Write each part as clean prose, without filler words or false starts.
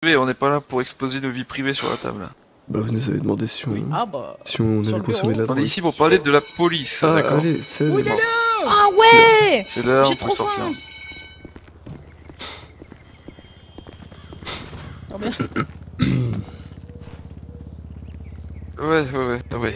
on n'est pas là pour exposer nos vies privées sur la table. Bah vous nous avez demandé si on, Oui. Ah bah. si on avait consommé de la On drogue. est ici pour parler de la police, Ah d'accord? allez, c'est... Oui, bon. Ah ouais! C'est l'heure, J'ai on peut trop sortir. faim. Oh merde. Ouais.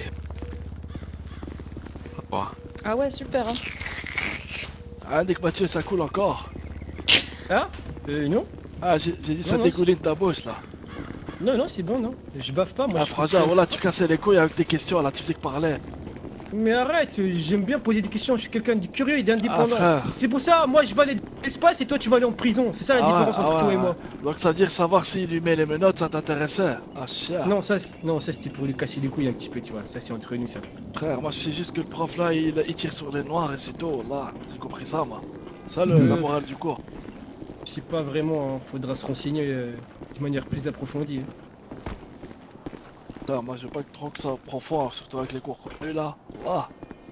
Oh. Ah ouais, super. Hein. Ah, dès que Mathieu, ça coule encore. Ah non. Ah, j'ai dit ça Non, dégouline de ta bouche là. Non, c'est bon, non. Je baffe pas, moi. Ah, Frangin, voilà, tu cassais les couilles avec des questions là, tu faisais que parler. Mais arrête, j'aime bien poser des questions, je suis quelqu'un de curieux et d'indépendant. frère. C'est pour ça, moi je vais aller dans l'espace et toi tu vas aller en prison. C'est ça la différence entre toi et moi. Donc ça veut dire savoir s'il lui met les menottes, ça t'intéressait. Ah, chien. Non, ça c'était pour lui casser les couilles un petit peu, tu vois. Ça c'est entre nous, ça. Frère, moi je sais juste que le prof là, il tire sur les noirs et c'est tout, là. J'ai compris ça, moi. Ça, la morale du cours. Je sais pas vraiment, hein. Faudra se renseigner de manière plus approfondie. Hein. Putain, moi je veux pas trop que ça profond, surtout avec les cours qu'on a eu là. Ah.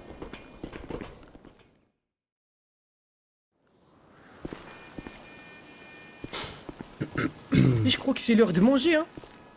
Et je crois que c'est l'heure de manger, hein.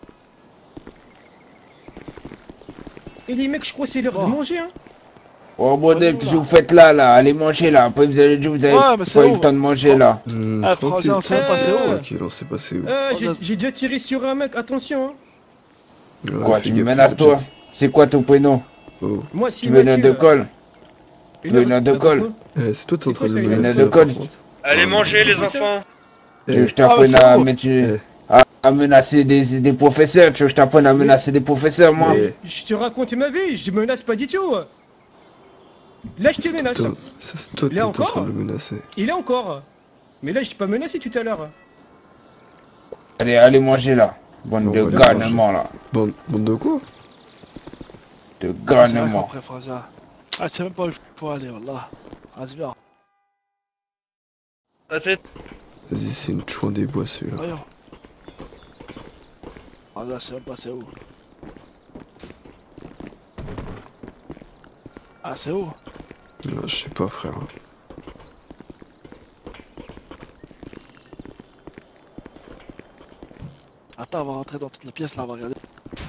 Et les mecs, je crois que c'est l'heure de manger, hein. Oh bordel, qu'est-ce que vous faites là, allez manger là, après vous avez dit vous avez pas eu le temps de manger là. Ah, Frangin, on s'est passé où? Tranquille, on s'est passé où? J'ai déjà tiré sur un mec, attention, hein. Ouais, Quoi, fais tu me gaffe, menaces toi? Jet. C'est quoi ton prénom? Oh. Moi, si Tu veux une note de colle? Tu veux une note de colle? Eh, c'est toi t'es en train de quoi, me ça, menacer, une note de là, code? par contre. Allez manger les enfants. Tu veux que je t'apprenne c'est à bon. mettre à menacer des professeurs? Tu veux que je t'apprenne à menacer des professeurs moi? Eh, Je te raconte ma vie, je menace pas du tout. Là, je te menace. ça c'est toi Là t'es en encore train de me menacer. Il est encore. Mais là, je t'ai pas menacé tout à l'heure. Allez manger là. Bande On de va aller garnements là. Bande de quoi? De Ah, garnements. après, Frangin. Ah, je sais même pas où il faut aller, wallah. Ah, c'est bien. Vas-y. Vas-y, c'est une chouin des bois celui-là. Voyons. Ah, là, je sais même pas c'est où. Ah, c'est où? Non, je sais pas frère. Attends, on va rentrer dans toute la pièce là, on va regarder.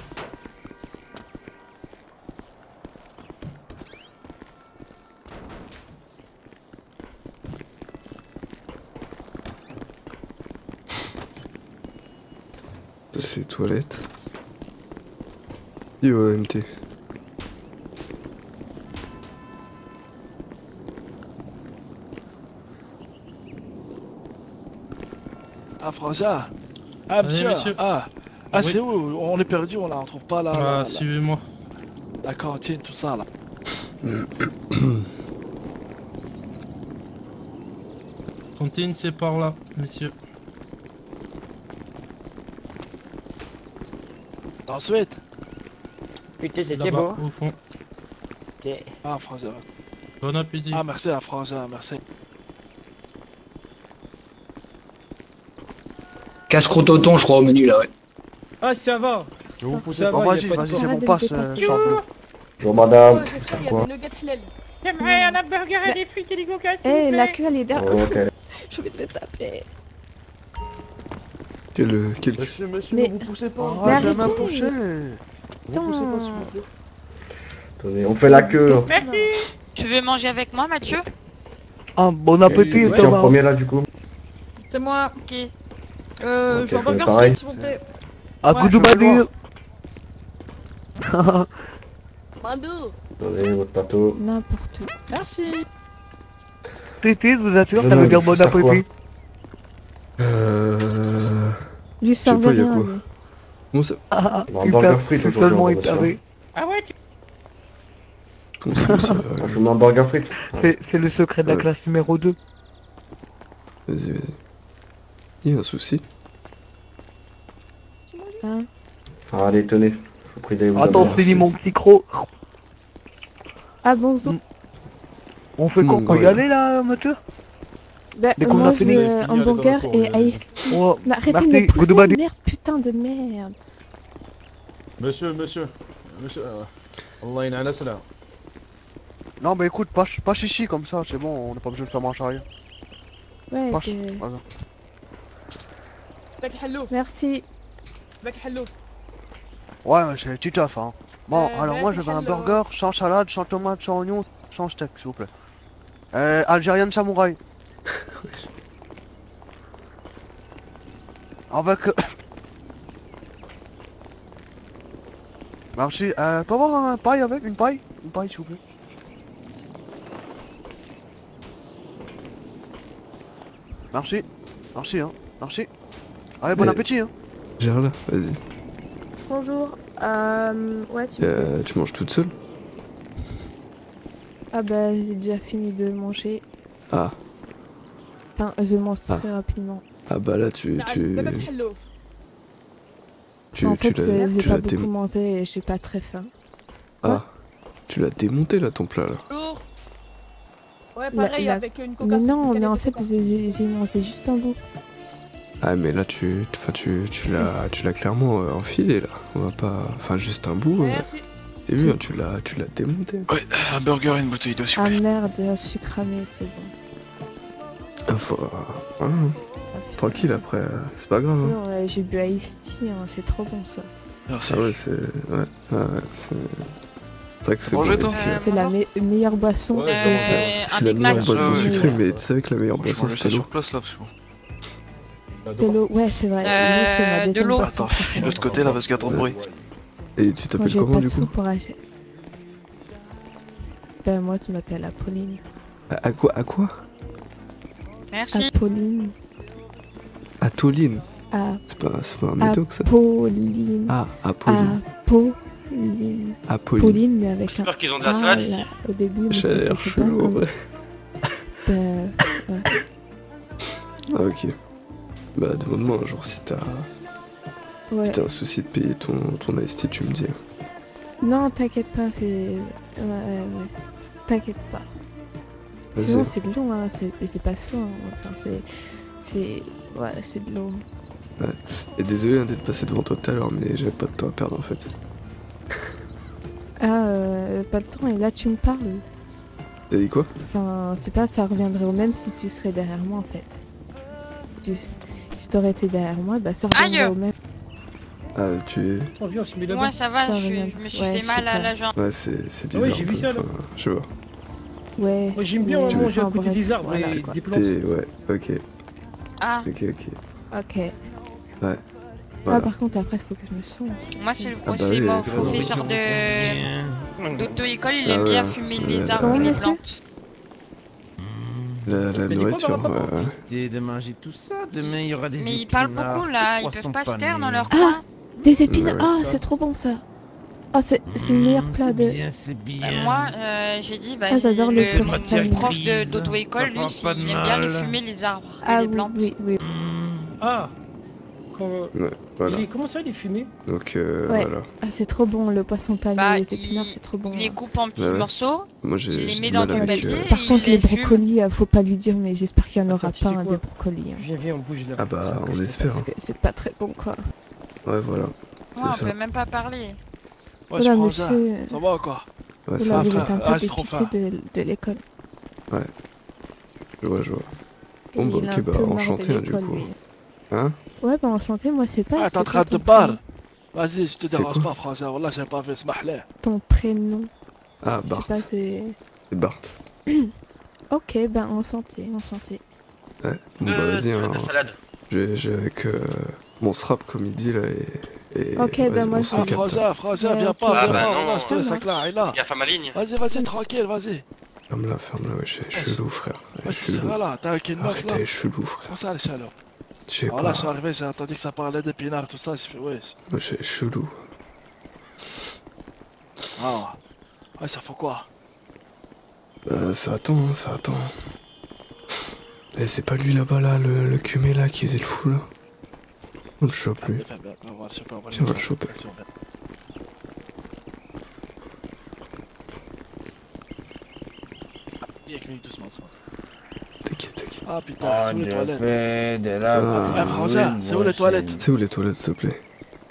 C'est les toilettes. Yo MT. Ah, Frangin. Ah, monsieur. monsieur. Ah, Oui. c'est où? On est perdu, on trouve pas là. Ah, suivez-moi. La cantine, tout ça là. Cantine, c'est par là, messieurs. Ensuite. Putain, c'était Là-bas, beau. au fond. Ah, Frangin. Bon appétit. Ah, merci à Frangin, merci. Casse-croûte au thon, je crois, au menu là, ouais. Ah, ça va. Je vous poussez Ça pas. va, Vas-y, y a pas de c'est problème. bon, passe, Bonjour. Bonjour madame. Il y a des nuggets halal. J'aimerais un hamburger et des frites et des coca, s'il Eh, vous la plaît. queue elle est derrière. Ok. Je vais te taper. Quel... Monsieur, Mais- ne vous poussez pas. Mais Arrête de me arrêtez. pousser. Putain. Vous poussez pas s'il vous plaît. Attendez, on fait la queue. Merci. Tu veux manger avec moi, Mathieu? Ah, bon Ok, appétit, c'est qui en premier là du coup? C'est moi. Qui? Ok, Je veux un fais burger pareil. frites, s'il vous plaît. À Ouais, coup de je veux badir. Mandou. Attendez, votre plateau. N'importe où. Merci. Tété, je vous assure, ça Jeune veut dire homme, bon ça quoi? appétit. Du sais pas, cerveau y a rien, quoi? lui. Comment ça... Ah, On va un il burger fait frites c'est aujourd'hui, seulement on va établi. Ah ouais, Comment ça Je vous mets un burger frites. C'est le secret de la Ouais. classe numéro 2. Vas-y. Il y a un souci. Hein? Ah, allez, tenez. Je vous prie d'aller vous Attends, asseoir. finis mon petit croc. Ah bon, On fait quoi? On peut y ouais. aller là, Mathieu? bah, Dès qu'on moi a je fini. veux hamburger et ice tea. Oh, Mais arrêtez merci, de me good pousser, body. merde, putain de merde. Monsieur, Allah ينعل là. Non, mais écoute, pas chichi comme ça, c'est bon, on n'a pas besoin de faire marche arrière. Ouais, Pas que... voilà. Merci. Ouais, c'est tu taf, hein. Bon, alors moi je veux un burger sans salade, sans tomate, sans oignon, sans steak, s'il vous plaît. Algérienne samouraï. Avec... Merci, peut avoir un paille avec une paille? Une paille, s'il vous plaît. Merci, merci, hein, merci. Allez, bon appétit, hein. Gère là, vas-y. Bonjour. Ouais, Tu manges toute seule? Ah bah, j'ai déjà fini de manger. Ah. Enfin, je mange très rapidement. Ah bah là, tu En fait, j'ai pas beaucoup mangé et j'ai pas très faim. Ah. Tu l'as démonté là, ton plat là. Ouais, pareil, avec une coca. Mais non, mais en fait, j'ai mangé juste un bout. Ah mais là tu l'as clairement enfilé là. On va pas. Enfin juste un bout. T'as vu, hein, tu l'as démonté. Ouais, un burger et une bouteille d'eau, s'il vous Ah plaît. merde, je suis cramé, c'est bon. Ah, faut... tranquille après, c'est pas grave. Hein. Non, j'ai bu Ice Tea, hein, c'est trop bon ça. Merci. Ah ouais, c'est. Ouais, c'est. C'est vrai que c'est Mangez, bon. toi C'est la meilleure boisson. C'est la meilleure boisson sucrée, mais tu savais que la meilleure boisson c'était l'eau. sur place là, parce que... De l'eau, ouais, c'est vrai. L'eau, c'est ma deuxième boisson. Attends, de l'autre côté là, parce qu'il y a trop de bruit. Et tu t'appelles comment du coup? Ben moi, tu m'appelles Apolline. À quoi? Merci. Apolline. Atoline. Ah. C'est pas un médoc ça? Apolline. Ah, Apolline. Apolline. Apolline, mais avec un. J'espère qu'ils ont de la salade ici. Au début. J'ai l'air chelou en vrai. Ben. Ouais. Ah ok. Bah demande-moi un jour si t'as. Ouais. Si t'as un souci de payer ton Ice Tea, tu me dis. Non, t'inquiète pas, c'est. Ouais. T'inquiète pas. Sinon, c'est de l'eau, hein. C'est pas ça. Hein. Enfin, c'est. Ouais, c'est de l'eau. Ouais. Et désolé hein, d'être passé devant toi tout à l'heure, mais j'avais pas de temps à perdre en fait. Ah, pas de temps, et là tu me parles. T'as dit quoi? Enfin, c'est pas, ça reviendrait au même si tu serais derrière moi en fait. Si t'aurais été derrière moi, bah ça reviendrait au même. Ah, tu es. Ouais, ça va, je me suis fait mal à la jambe. Ouais, c'est bizarre. Ah ouais, j'ai vu ça là. Je vois. Ouais. Moi j'aime bien manger à côté des arbres et des plantes. Ouais, ok. Ah. Ok. Ouais. Voilà. Ah, par contre, après, faut que je me songe. Moi, c'est mon professeur d'auto-école, il aime bien fumer les arbres et les plantes. La nourriture. De manger tout ça, demain il y aura des épinards. Mais ils parlent beaucoup là, ils peuvent pas se taire dans leur Ah, coin. des épinards. Ah, c'est trop bon ça. Ah, c'est le meilleur plat de. C'est bien. Moi, j'ai dit, bah, j'adore le prof d'auto-école, lui, il aime bien les fumer les arbres et les plantes. Oui. Ah. Ouais, voilà. Comment ça, il est fumé? Donc ouais. voilà. Ah, c'est trop bon le poisson pané, bah, les épinards, c'est trop bon. Il les coupe en petits morceaux. Moi, il les met dans du papier. Par contre, les brocolis, faut pas lui dire, mais j'espère qu'il y en aura pas un des brocolis. Viens, on bouge là. Ah bah, on espère. Parce que c'est pas très bon quoi. Ouais, voilà. Ouais, on peut même pas parler. Ouais, je prends ça. Ça va quoi? Ouais, ça va. Ah, c'est trop fort. De l'école. Ouais. Je vois. Bon, bah, ok, bah, enchanté, du coup. Hein? Ouais, bah, enchanté, moi, c'est pas. Ah, t'es en train de parler. Vas-y, je te dérange pas, français. Wallah, j'ai pas fait ce mahlé. Ton prénom. Ah, Bart. C'est Bart. Ok, ben, enchanté. Ouais, bon, bah, vas-y, hein. Je vais avec mon strap, comme il dit, là, et ok, ben, moi, je vais. Français, viens pas, Wallah, je te laisse avec là, là. Il y a femme à ligne. Vas-y, tranquille, vas-y. Ferme-la, ouais, je suis chelou, frère. Ouais, c'est là, t'as avec une meuf là. Arrête, t'es chelou, frère. Comment ça, les chaleurs? Je sais pas. Voilà, je suis arrivé, j'ai entendu que ça parlait d'épinards, tout ça, je fais wesh. Moi, je suis chelou. Ah, ouais, ça fait quoi? Ça attend. Eh, c'est pas lui là-bas, là, le cumé là, qui faisait le fou, là. On le chope, lui. Tiens, on va le choper. T'inquiète. Ah putain, c'est où les toilettes? Frangin, c'est où les toilettes? C'est où les toilettes, s'il te plaît?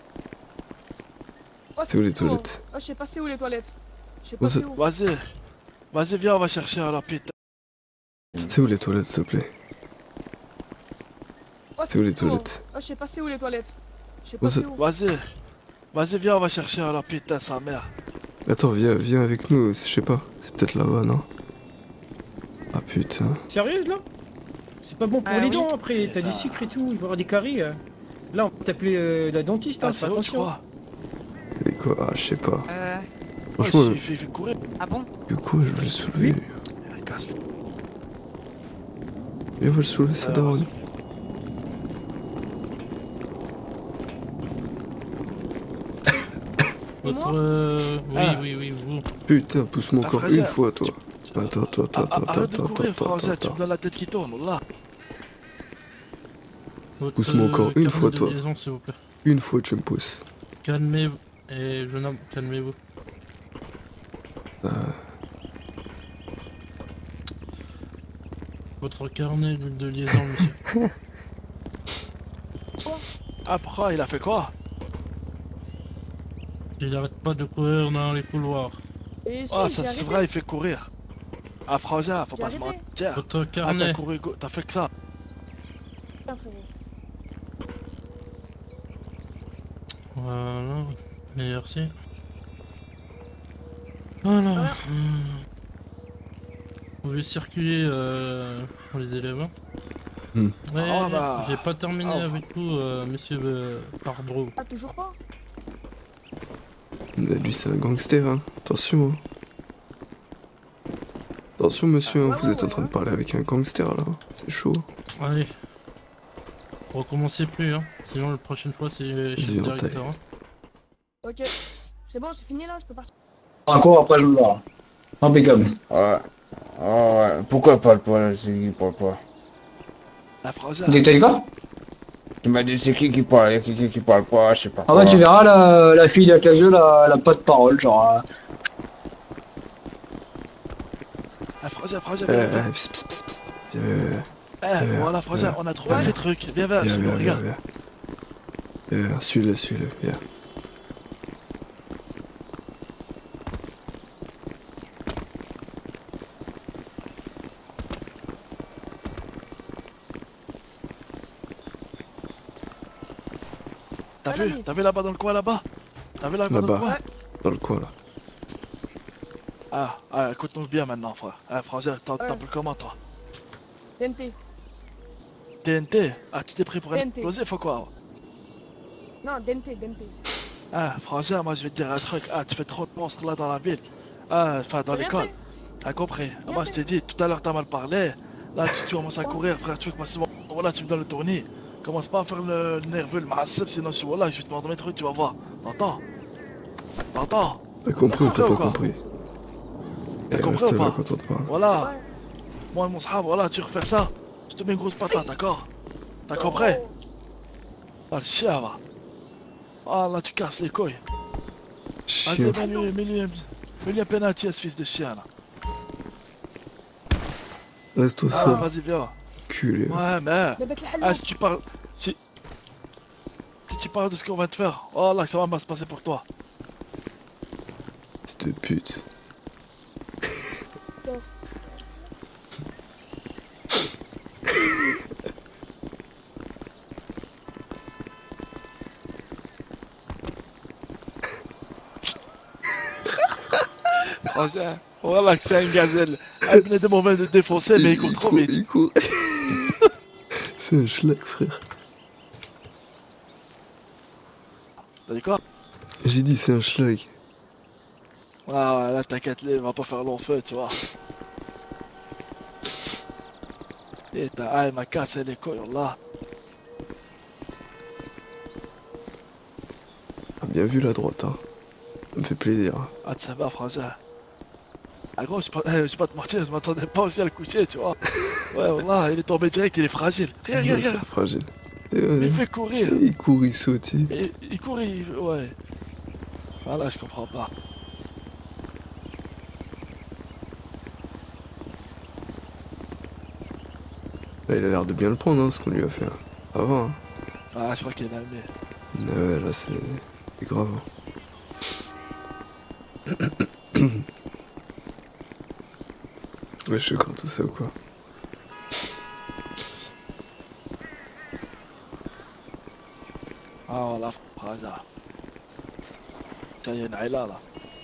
C'est où les toilettes? Je sais pas c'est où les toilettes. Je sais pas c'est où. Vas-y, viens, on va chercher alors, putain. C'est où les toilettes, s'il te plaît? C'est où les toilettes? Oh, je sais pas c'est où les toilettes. Je sais Bon, pas ça- c'est où. Vas-y. Vas-y, viens, on va chercher alors, putain, sa mère. Attends, viens avec nous, je sais pas. C'est peut-être là-bas, non? Ah putain. Sérieuse là? C'est pas bon pour les dents après, t'as des sucres et tout, il va y avoir des caries. Là, on peut t'appeler la dentiste, hein, c'est fais où, tu attention. crois? Et quoi? Ah, je sais pas. Franchement, Franchement, il fait courir. Ah bon? du coup, je vais le soulever. Il casse. Viens, on va le soulever, ça daronne. Oui, vous. Putain, pousse-moi encore frère, une fois, toi. Attends. Arrête de courir, frangin, tu me donnes la tête qui tourne, là. Pousse-moi encore une fois, toi. Liaison, s'il vous plaît. Une fois, tu me pousses. Calmez-vous. Et jeune homme, calmez-vous. Votre carnet de liaison, monsieur. Ah, pourquoi? Il a fait quoi? Il arrête pas de courir dans les couloirs. Ah, ça c'est vrai, il fait courir. Ah, frangin, faut pas se mentir. Votre Ah, carnet. t'as fait que ça. Voilà. Merci. Voilà. Vous pouvez circuler pour les élèves. Ouais, Ah, bah. j'ai pas terminé avec vous, monsieur Pardreau. Ah, toujours pas? Lui, c'est un gangster, hein. Attention, hein. Attention, monsieur, hein, vous êtes en train de parler avec un gangster, là. C'est chaud. Allez. Recommencez plus, hein. Sinon, la prochaine fois, c'est chez le directeur. Hein. Ok. C'est bon, c'est fini là, je peux partir. Encore après je me barre. Impeccable. Ouais. Pourquoi pas le poil? C'est qui qui parle pas? La frangin. T'as dit quoi? Tu m'as dit c'est qui parle? Y'a qui parle pas, je sais pas. Ah bah tu verras, la fille de la classe 2, elle a pas de parole, genre... La frangin, Psst. Voilà, frangin, on a trouvé un petit truc. Viens, regarde. Suis-le, viens. T'as vu là-bas dans le coin, là-bas? T'as vu là-bas dans le coin? Dans le coin, là. Ah, écoute-nous bien maintenant, frère. Frangin, t'appelles comment, toi? TNT. TNT? Ah, tu t'es pris pour un TNT. explosif ou quoi? Non, DNT. Ah, frangin, moi je vais te dire un truc. Ah, tu fais trop de monstres là dans la ville. Ah, enfin dans l'école. T'as compris? Moi je t'ai dit, tout à l'heure t'as mal parlé. Là tu commences à courir, frère, tu veux que moi c'est bon. Voilà, tu me donnes le tournis. Commence pas à faire le nerveux, le massif, sinon je voilà, je vais te mordre mes trucs, tu vas voir. T'entends? T'as compris ou t'as pas compris? T'as compris reste ou pas? là quand on te parle. Voilà. Moi et mon sahab, voilà, tu refais ça. Je te mets une grosse patate, d'accord? T'as compris? Ah, le chien va. Ah là, tu casses les couilles. Vas-y, mets-lui un penalty à ce fils de chien là. Reste au sol. Vas-y, viens. Culé. Ouais, mais. Si tu parles. Si tu parles de ce qu'on va te faire, oh là, ça va mal se passer pour toi. C'est de pute. Voilà que c'est un gazelle. Elle venait de moment de défoncer, mais il court trop vite. Il court. C'est un schlag, frère. T'as dit quoi? J'ai dit c'est un schlag. Ah ouais, là t'inquiète, il va pas faire long feu, tu vois. Et il m'a cassé les couilles, là. Bien vu la droite, hein. Ça me fait plaisir. Ah, ça va, frangin. Ah gros, je vais pas te mentir, je m'attendais pas aussi à le coucher, tu vois. Ouais, voilà, il est tombé direct, il est fragile. Regarde. C'est fragile. Il fait courir. Il court, il saute. Il court, ouais. Voilà, je comprends pas. Là, il a l'air de bien le prendre, hein, ce qu'on lui a fait. Avant, hein. Ah, je crois qu'il a aimé. Ouais, là, c'est grave. Ouais, je suis quand tout ça ou quoi? voilà, frère. Ça y est, une aïla là.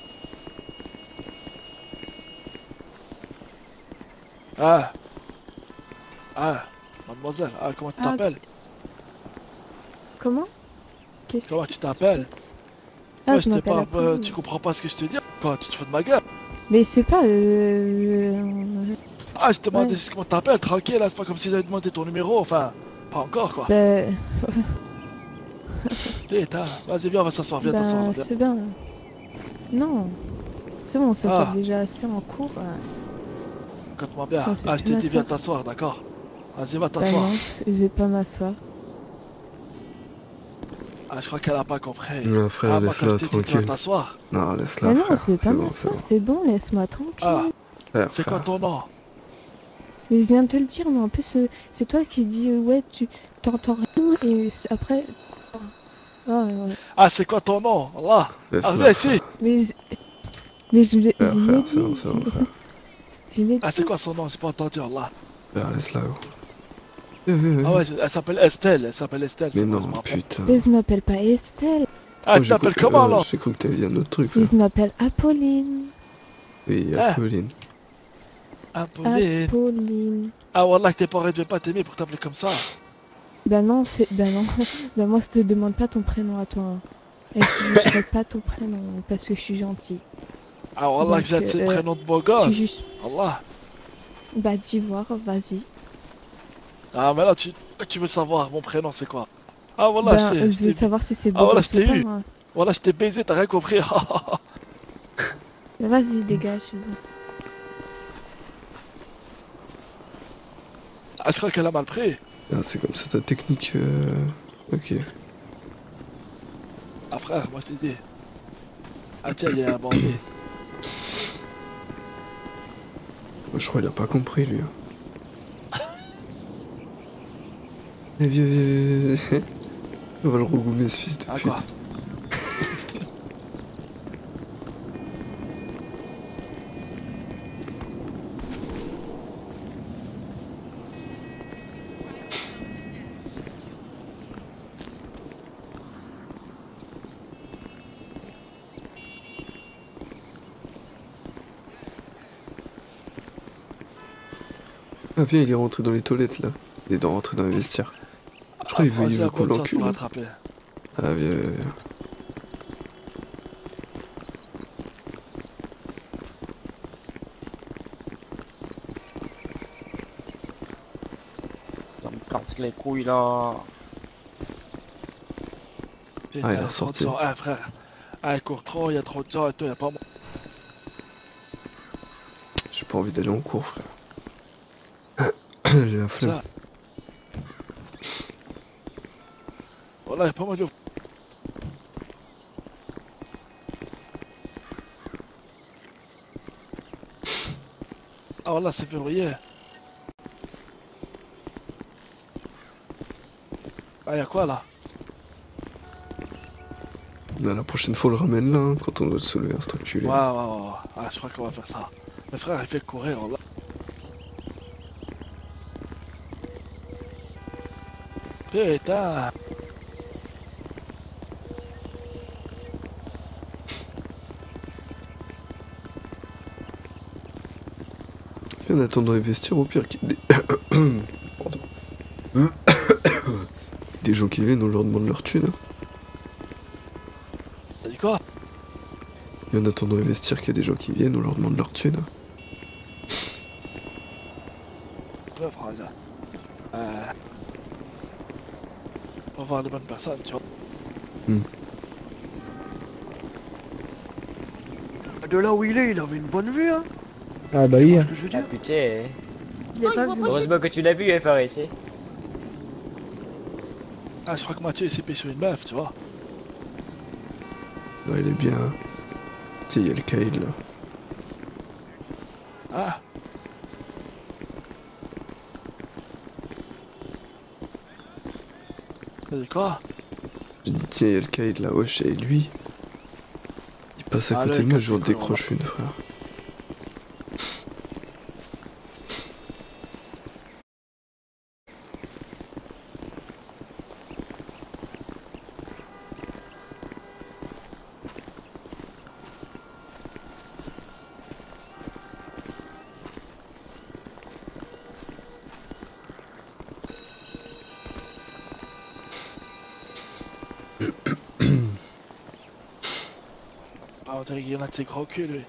Ah! Ah! Mademoiselle, ah, comment tu t'appelles? Comment? Comment tu t'appelles? Ah, Ouais, je m'appelle Apolline. tu comprends pas ce que je te dis? Quoi, tu te fous de ma gueule? Mais c'est pas Ah, je te demandais comment tu t'appelles, tranquille, là, c'est pas comme si j'avais demandé ton numéro, enfin, pas encore quoi. Bah... Putain, vas-y, viens, on va s'asseoir, viens t'asseoir. C'est bien. Non. C'est bon, on s'assoit déjà assez en cours. Écoute-moi bien. Ah, je t'ai dit, viens t'asseoir, d'accord? Vas-y, va Bah t'asseoir. non, je vais pas m'asseoir. Ah, je crois qu'elle a pas compris. Non, frère, laisse-la tranquille. T'asseoir. Non, laisse-la, Mais non, frère. je vais pas m'asseoir, c'est bon, laisse-moi tranquille. Ah, c'est quoi ton nom? Mais je viens de te le dire, mais en plus, c'est toi qui dis, ouais, tu t'entends rien, et après... Ah, ouais. Ah, c'est quoi ton nom? Allah. Ah, viens ici. Mais je l'ai dit. Ah, c'est quoi son nom? J'ai pas entendu, Allah. Laisse-la. Ah ouais, elle s'appelle Estelle, Mais non, putain. Mais je m'appelle pas Estelle. Ah, tu t'appelles comment alors? J'ai cru que t'avais dit un autre truc. Mais je m'appelle Apolline. Oui, Apolline. Apolline. Ah, wallah, que tes parents devaient pas t'aimer pour t'appeler comme ça. Bah non, bah non. Bah moi, je te demande pas ton prénom à toi. Et je ne dirai pas ton prénom parce que je suis gentille. Ah, wallah, que j'ai le prénom de beau gosse. Juste... Allah. Bah, dis voir, vas-y. Ah, mais là, tu veux savoir mon prénom, c'est quoi? Ah, voilà, bah, je veux savoir si c'est beau. Ah, voilà, je t'ai eu. Moi. Voilà, je t'ai baisé, t'as rien compris. Vas-y, dégage. Ah, je crois qu'elle a mal pris. Ah, c'est comme ça ta technique. Ok. Ah, frère, moi je t'ai dit. Ah, tiens, il y a un bandit. Je crois qu'il a pas compris, lui. Eh, viens. On va le regoumer, ce fils de pute. Quoi Ah, viens, il est rentré dans les toilettes, là. Il doit rentrer dans les vestiaires. Je crois qu'il veut qu'on l'encule. Ah, viens. Ça me casse les couilles, là. Ah, il est ressorti. Ah, frère. Ah, il court trop, il y a trop de gens et tout, il y a pas moi. J'ai pas envie d'aller en cours, frère. J'ai la flemme. Voilà, il y a pas mal de... Ah, voilà, c'est verrouillé. Ah, il y a quoi là? Là, la prochaine fois, on le ramène là, hein, quand on doit le soulever un structuré. Ouais. Ah, je crois qu'on va faire ça. Mais frère, il fait courir, là. Putain. Viens, on attend dans les vestiaires, au pire qu'il y ait des... Pardon. Des gens qui viennent, on leur demande leur thune. T'as dit quoi? Et en attendant les vestiaires qu'il y a des gens qui viennent, on leur demande leur thune. Ouais, frère, on va voir les bonnes personnes, tu vois. De là où il avait une bonne vue, hein. Ah bah oui. Ah putain. Heureusement que tu l'as vu, FRS. Ah, je crois que Mathieu il s'est payé sur une meuf, tu vois. Non, il est bien. Hein. Tiens, il y a le Kyle là. Ah. T'as dit quoi? J'ai dit, tiens, il y a le Kyle là, wesh, et lui. Il passe à côté de moi, je en décroche une, frère. on dirait qu'il y en a de ses gros culs, lui.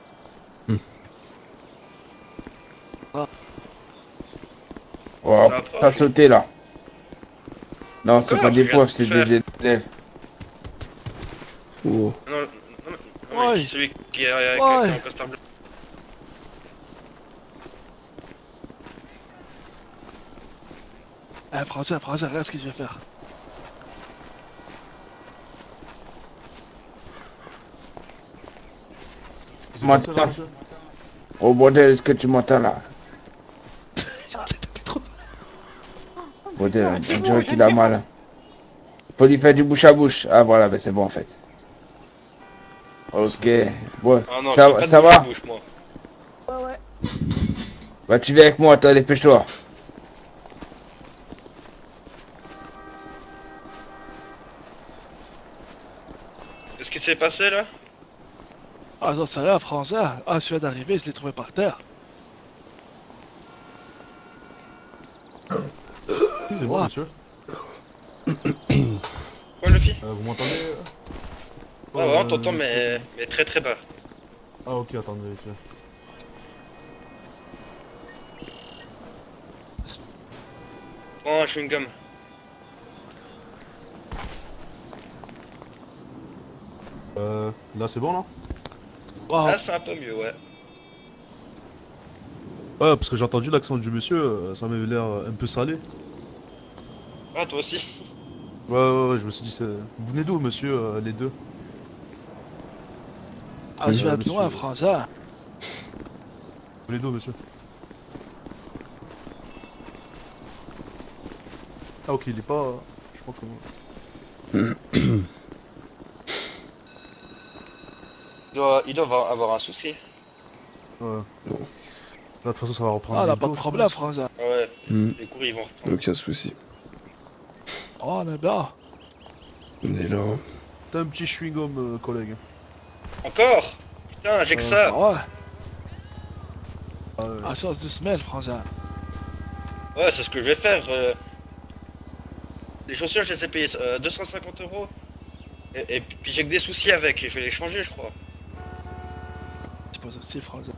Oh, t'as sauté là. Non, c'est pas des pauvres, c'est des élèves. Oh. Non, mais c'est celui qui est en costard bleu. Eh, Français, regarde ce que je vais faire. M'entends. Oh bordel, est-ce que tu m'entends là? Bordel, on dirait qu'il a mal. Faut lui faire du bouche à bouche. Ah voilà, ben c'est bon en fait. Ok, bon, Ah non, ça va? Bouche, moi. Ouais. Bah tu viens avec moi, t'as les péchoirs. Qu'est-ce qui s'est passé là? Ah non, c'est rien, Français. Ah, je viens d'arriver, je l'ai trouvé par terre. Excusez-moi, monsieur. Quoi, Luffy? Vous m'entendez? Ah ouais, on t'entend, mais très très bas. Ah ok, attendez, tiens. Prends un chewing-gum. Là c'est bon là? Là c'est un peu mieux, ouais. Ouais, parce que j'ai entendu l'accent du monsieur, ça m'avait l'air un peu salé. Ah, toi aussi? Ouais, je me suis dit, vous venez d'où, monsieur, les deux? Ah, je viens de loin, Français. Vous venez d'où, monsieur? Ah, ok, il est pas. Je crois que. Il doit avoir un souci. Ouais. Bon. Là, de toute façon, ça va reprendre. Ah, là, pas de problème, Français. Ouais, les cours ils vont reprendre. Aucun souci. Oh, on est bien. On est là. T'as un petit chewing-gum, collègue. Encore? Putain, j'ai que ça. Ouais. À sauce de semelle, Français. Ouais, c'est ce que je vais faire. Les chaussures, je les ai payées 250 €. Et puis j'ai que des soucis avec, et je vais les changer, je crois. Je pense aussi, Français.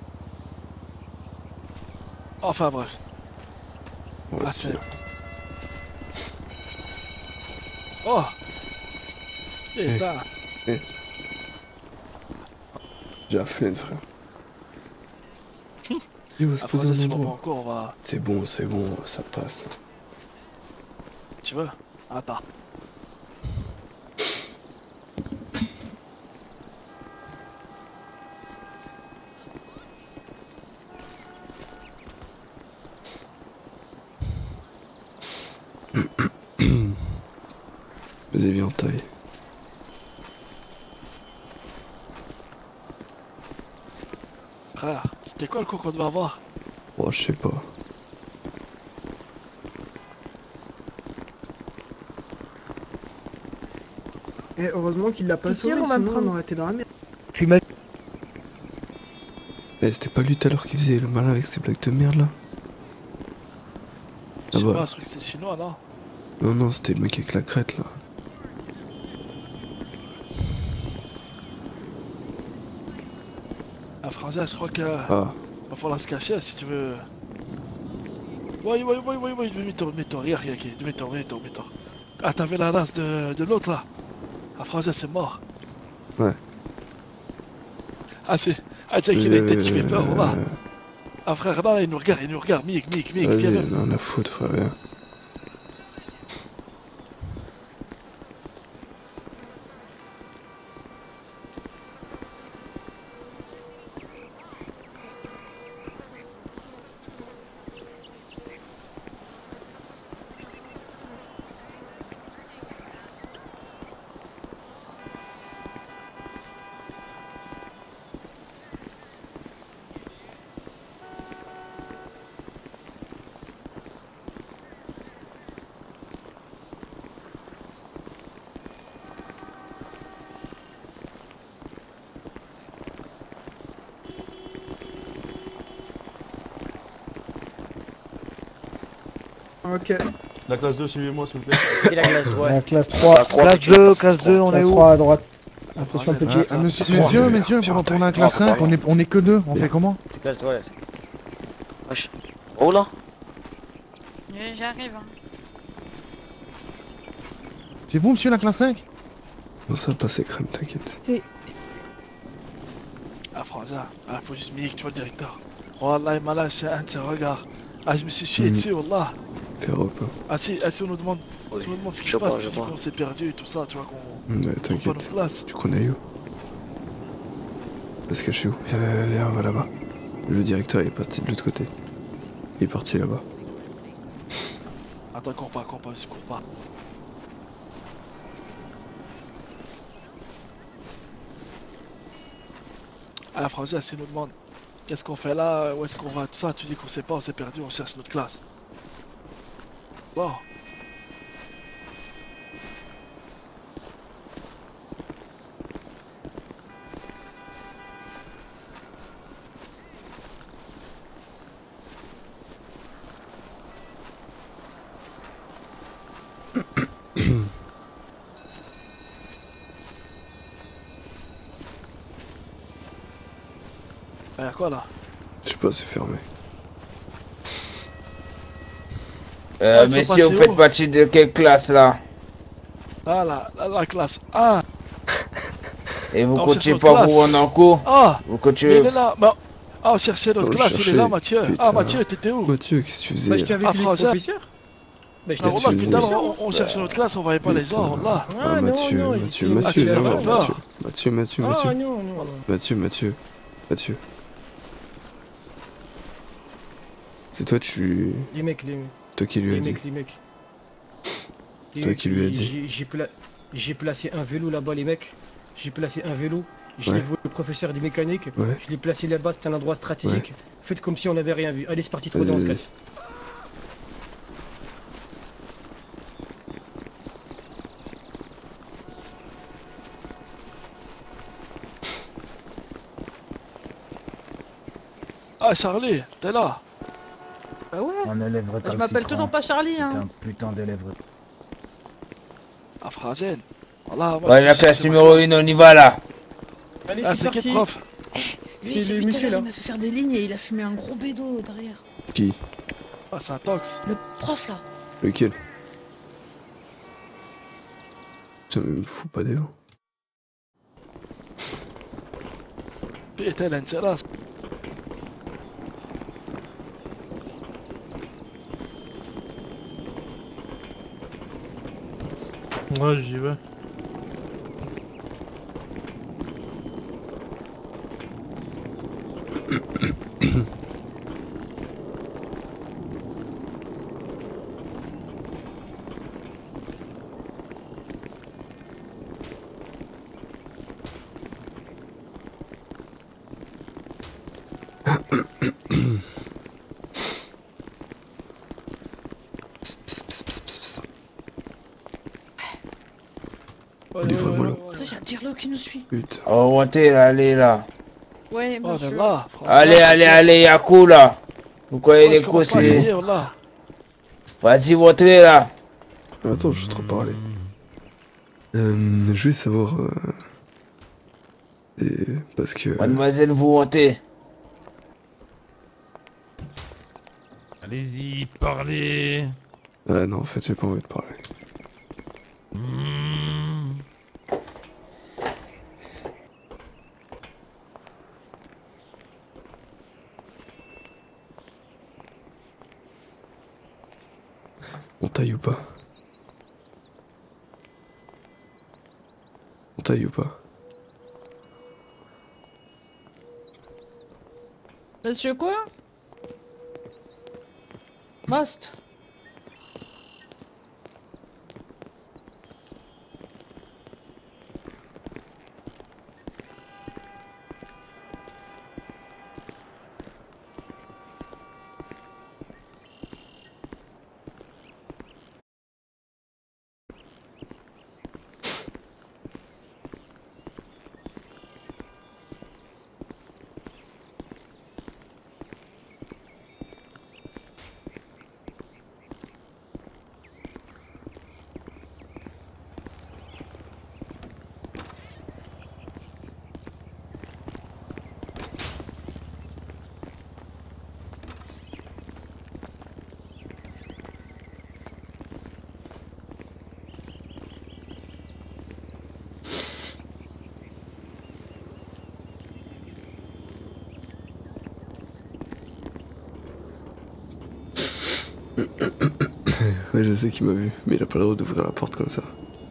Enfin, bref. Ouais, Ah, c'est... Oh! Putain! J'ai la flemme, frère. Il va se poser un endroit. C'est bon, ça passe. Tu veux? Attends. Vas-y, viens, on taille. Frère, c'était quoi le cours qu'on devait avoir? Oh, je sais pas. Et heureusement qu'il l'a pas sauvé, sinon on aurait été dans la merde. Tu m'as... Eh, c'était pas lui tout à l'heure qui faisait le malin avec ses blagues de merde là? Je sais pas, ce truc c'est chinois, non? Non, c'était le mec avec la crête là. Ah, Français, je crois que... va falloir se cacher si tu veux... Ouais, demi-tour, regarde, demi-tour. Ah, t'as vu la race de l'autre là? Ah, Français, c'est mort. Ouais. Ah, c'est... Ah, tu sais qu'il a été tué peur, voilà. Ah, frère, là, il nous regarde, Mick, viens Vas-y, même. on a foutre, frère, viens. Ok. La classe 2, suivez-moi s'il vous plaît. C'est la classe 3. La classe 3. Classe 2, on est où? 3 à droite. Attention, petit. Messieurs, pour retourner à classe 5, on est que deux, on fait comment? C'est classe toilette. Wesh. Oh là. J'arrive. Hein. C'est vous, monsieur, la classe 5? Non, ça va passer crème, t'inquiète. Ah, Franza, faut juste m'y que tu vois le directeur. Wallah, malade, c'est un de ses regards. Ah, je me suis chié dessus, Wallah. Fais repas. Ah, si on nous demande ce qui se passe, tu dis qu'on s'est perdu et tout ça, tu vois, qu'on. Ouais, t'inquiète. Tu connais où? Parce que je suis où? Viens, on va là-bas. Le directeur il est parti de l'autre côté. Il est parti là-bas. Attends, cours pas, je cours pas. À la Franza, si nous demande qu'est-ce qu'on fait là, où est-ce qu'on va, tout ça, tu dis qu'on sait pas, on s'est perdu, on cherche notre classe. Bon. Y'a quoi là? Je sais pas, c'est fermé. Messieurs, vous faites partie de quelle classe là? Ah la classe A. Et vous continuez pas vous en cours? Ah, vous continuez. Il est là, bah. Ah, on cherchait notre classe, il est là, Mathieu. Putain. Ah, Mathieu, t'étais où? Mathieu, qu'est-ce que tu faisais? Bah, j'étais avec le professeur. Bah, non, voilà, putain, on cherchait notre classe, on voyait pas les gens, là. Ah, Mathieu, Mathieu. C'est toi, tu. Les mecs. Toi qui lui as dit. Les mecs. C'est toi qui lui as dit. J'ai placé un vélo là-bas, les mecs. J'ai placé un vélo. Je l'ai vu le professeur des mécaniques. Je l'ai placé là-bas, c'est un endroit stratégique. Faites comme si on n'avait rien vu. Allez, c'est parti, trop dans le casse. Ah, Charlie, t'es là? Bah ouais. Un élève Je m'appelle toujours pas Charlie, hein. C'est un putain d'élève. Ah, Frazen. Voilà, Ouais, la classe numéro 1, on y va là. Allez, ah, c'est quel prof? Lui, c'est lui, il m'a fait faire des lignes et il a fumé un gros bédo derrière. Qui? Ah, c'est un tox. Le prof là. Lequel? Ça me fout pas des vents. Putain, l'encelas. Ouais, j'y vais. Putain, y'a un tirelot qui nous suit. Putain. Oh, montez là, allez là. Ouais, oh, monsieur. là. Allez, y'a coup là. Vous croyez les coups, c'est. Vas-y, montez là. Attends, je vais trop parler. Je vais savoir. Parce que. Mademoiselle, vous montez. Allez-y, parlez. Non, en fait, j'ai pas envie de parler. On taille ou pas? On taille ou pas? Monsieur quoi? Must. Ouais, je sais qu'il m'a vu, mais il a pas le droit d'ouvrir la porte comme ça.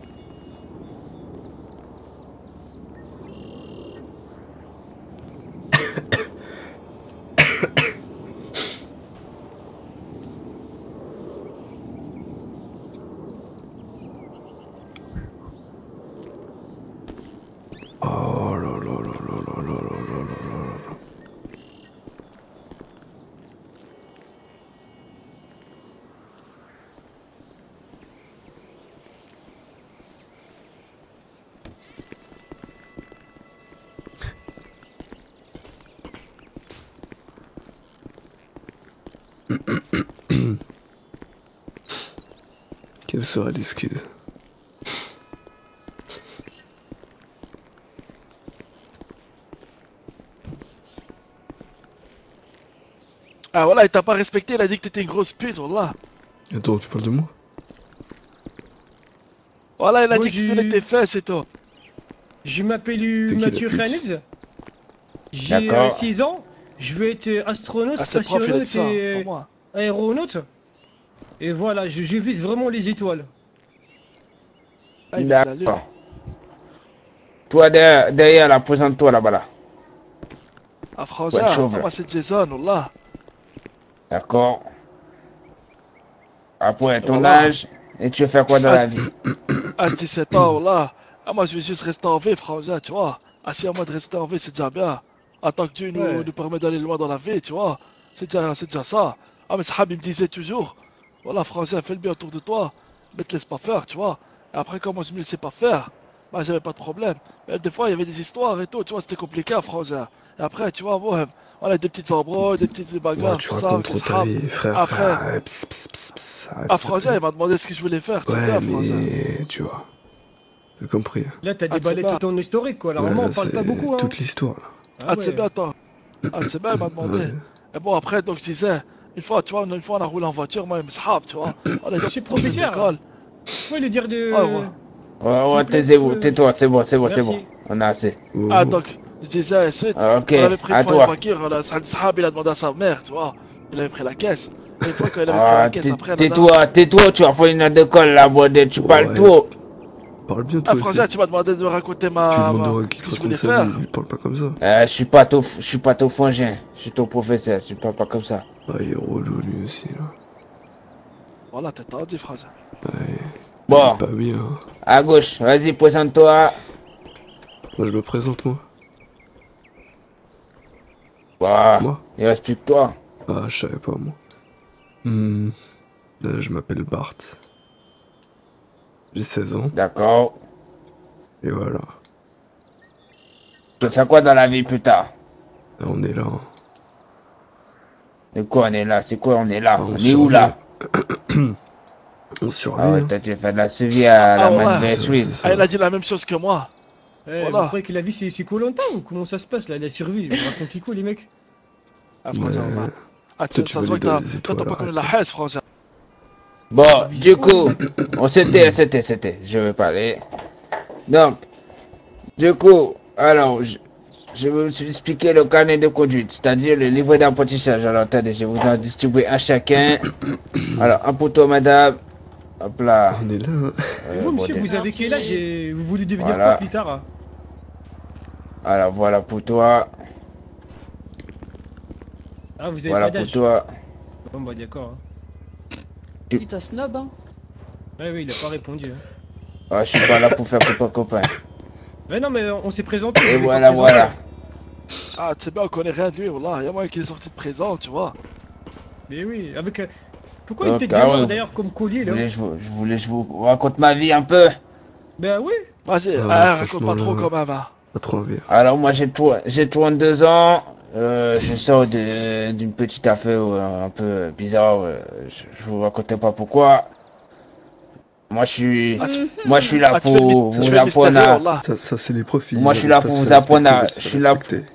Oh là là là là là là là là là là. Quelle sera l'excuse? Ah voilà, il t'a pas respecté, il a dit que t'étais une grosse pute, voilà. Attends, tu parles de moi? Voilà, il a dit que tu donnais tes fesses et tout. Je m'appelle Mathieu Ranez. J'ai 6 ans. Je veux être astronaute, spationaute et aéronaute. Et voilà, je vise vraiment les étoiles. D'accord. Toi derrière là, présente-toi là-bas là. Ah François, moi c'est Jason, là. D'accord. Après ton âge, et tu veux faire quoi dans la vie? À 17 ans, là. Ah, moi je vais juste rester en vie, François, tu vois. Ah, si à moi de rester en vie, c'est déjà bien. En tant que Dieu nous permet d'aller loin dans la vie, tu vois. C'est déjà ça. Ah, mais Sahab il me disait toujours, voilà, François, fais le bien autour de toi, mais te laisse pas faire, tu vois. Et après, quand moi je me laissais pas faire, bah j'avais pas de problème. Mais des fois, il y avait des histoires et tout, tu vois, c'était compliqué, François. Et après, tu vois, moi, on a des petites embrouilles, des petites bagarres, ouais, tu racontes trop ta vie, frère. Après, François, il m'a demandé ce que je voulais faire, tu vois, mais tu vois, j'ai compris. Là, t'as déballé tout ton historique, quoi. Alors, vraiment, on parle pas beaucoup, hein. Toute l'histoire, là. Ah, c'est bien, toi. Ah, c'est bien, il m'a demandé. Et bon, après, donc, je disais, une fois, tu vois, une fois, on a roulé en voiture, moi et mes sahab, tu vois. On a été professeur. Faut lui dire de. Ouais, taisez-vous, tais-toi, c'est bon. On a assez. Ah, donc, je disais, ensuite, on avait pris une voiture, le sahab, il a demandé à sa mère, tu vois. Il avait pris la caisse. Et une fois qu'il avait pris la caisse, après. Tais-toi, tu as fait une de colle là, bodé, tu parles trop. Parle bien, toi. Ah, François, tu m'as demandé de raconter ma. Tu demandes qui te raconte sa vie, il parle pas comme ça. Je suis pas ton frangin, je suis ton professeur, tu parles pas comme ça. Ah, il est relou lui aussi, là. Voilà, t'es tendu, François. Ouais. Bon. Pas bien. À gauche, vas-y, présente-toi. Moi, je me présente, moi. Bah, moi il reste plus que toi. Ah, je savais pas, moi. Je m'appelle Bart. J'ai 16 ans. D'accord. Et voilà. Tu fais quoi dans la vie plus tard? Là, on est là. De quoi on est là? C'est quoi on est là? On est où là? On survit. Ah ouais, toi tu fais de la survie à la Manchester Street. Ah, il a dit la même chose que moi. Voilà. Vous croyez que la vie c'est Koh-Lanta ou comment ça se passe là, la survie? Vous racontez quoi les mecs? Ah, François, ça se voit que toi t'as pas connu la haine, François. Bon, du coup, c'était, je vais parler. Donc, du coup, alors, je vais vous expliquer le carnet de conduite, c'est-à-dire le livret d'apprentissage. Alors, attendez, je vais vous en distribuer un chacun. Alors, un pour toi, madame. Hop là. On est là. Et vous, monsieur, vous avez quel âge et vous voulez devenir quoi plus tard hein? Alors, voilà pour toi. Ah, vous avez voilà pas pour toi. Bon, bah, d'accord. Hein. Putain, snob, hein. Ouais, oui, il a pas répondu. Hein. Ah, je suis pas là pour faire copain. Mais non, mais on s'est présenté. Et voilà. Ah, tu sais bien, on connaît rien de lui, voilà. Y'a moyen qu'il est sorti de présent, tu vois. Mais oui, avec. Pourquoi il était bien d'ailleurs comme collier là? Je voulais je vous raconte ma vie un peu. Ben oui. Vas-y, raconte pas trop quand même. Pas trop envie. Alors, moi j'ai 32 ans. Je sors d'une petite affaire un peu bizarre. Je vous racontais pas pourquoi. Moi je suis là pour vous apprendre à... Ça c'est les profils. Moi je suis là pour vous apprendre à... Je suis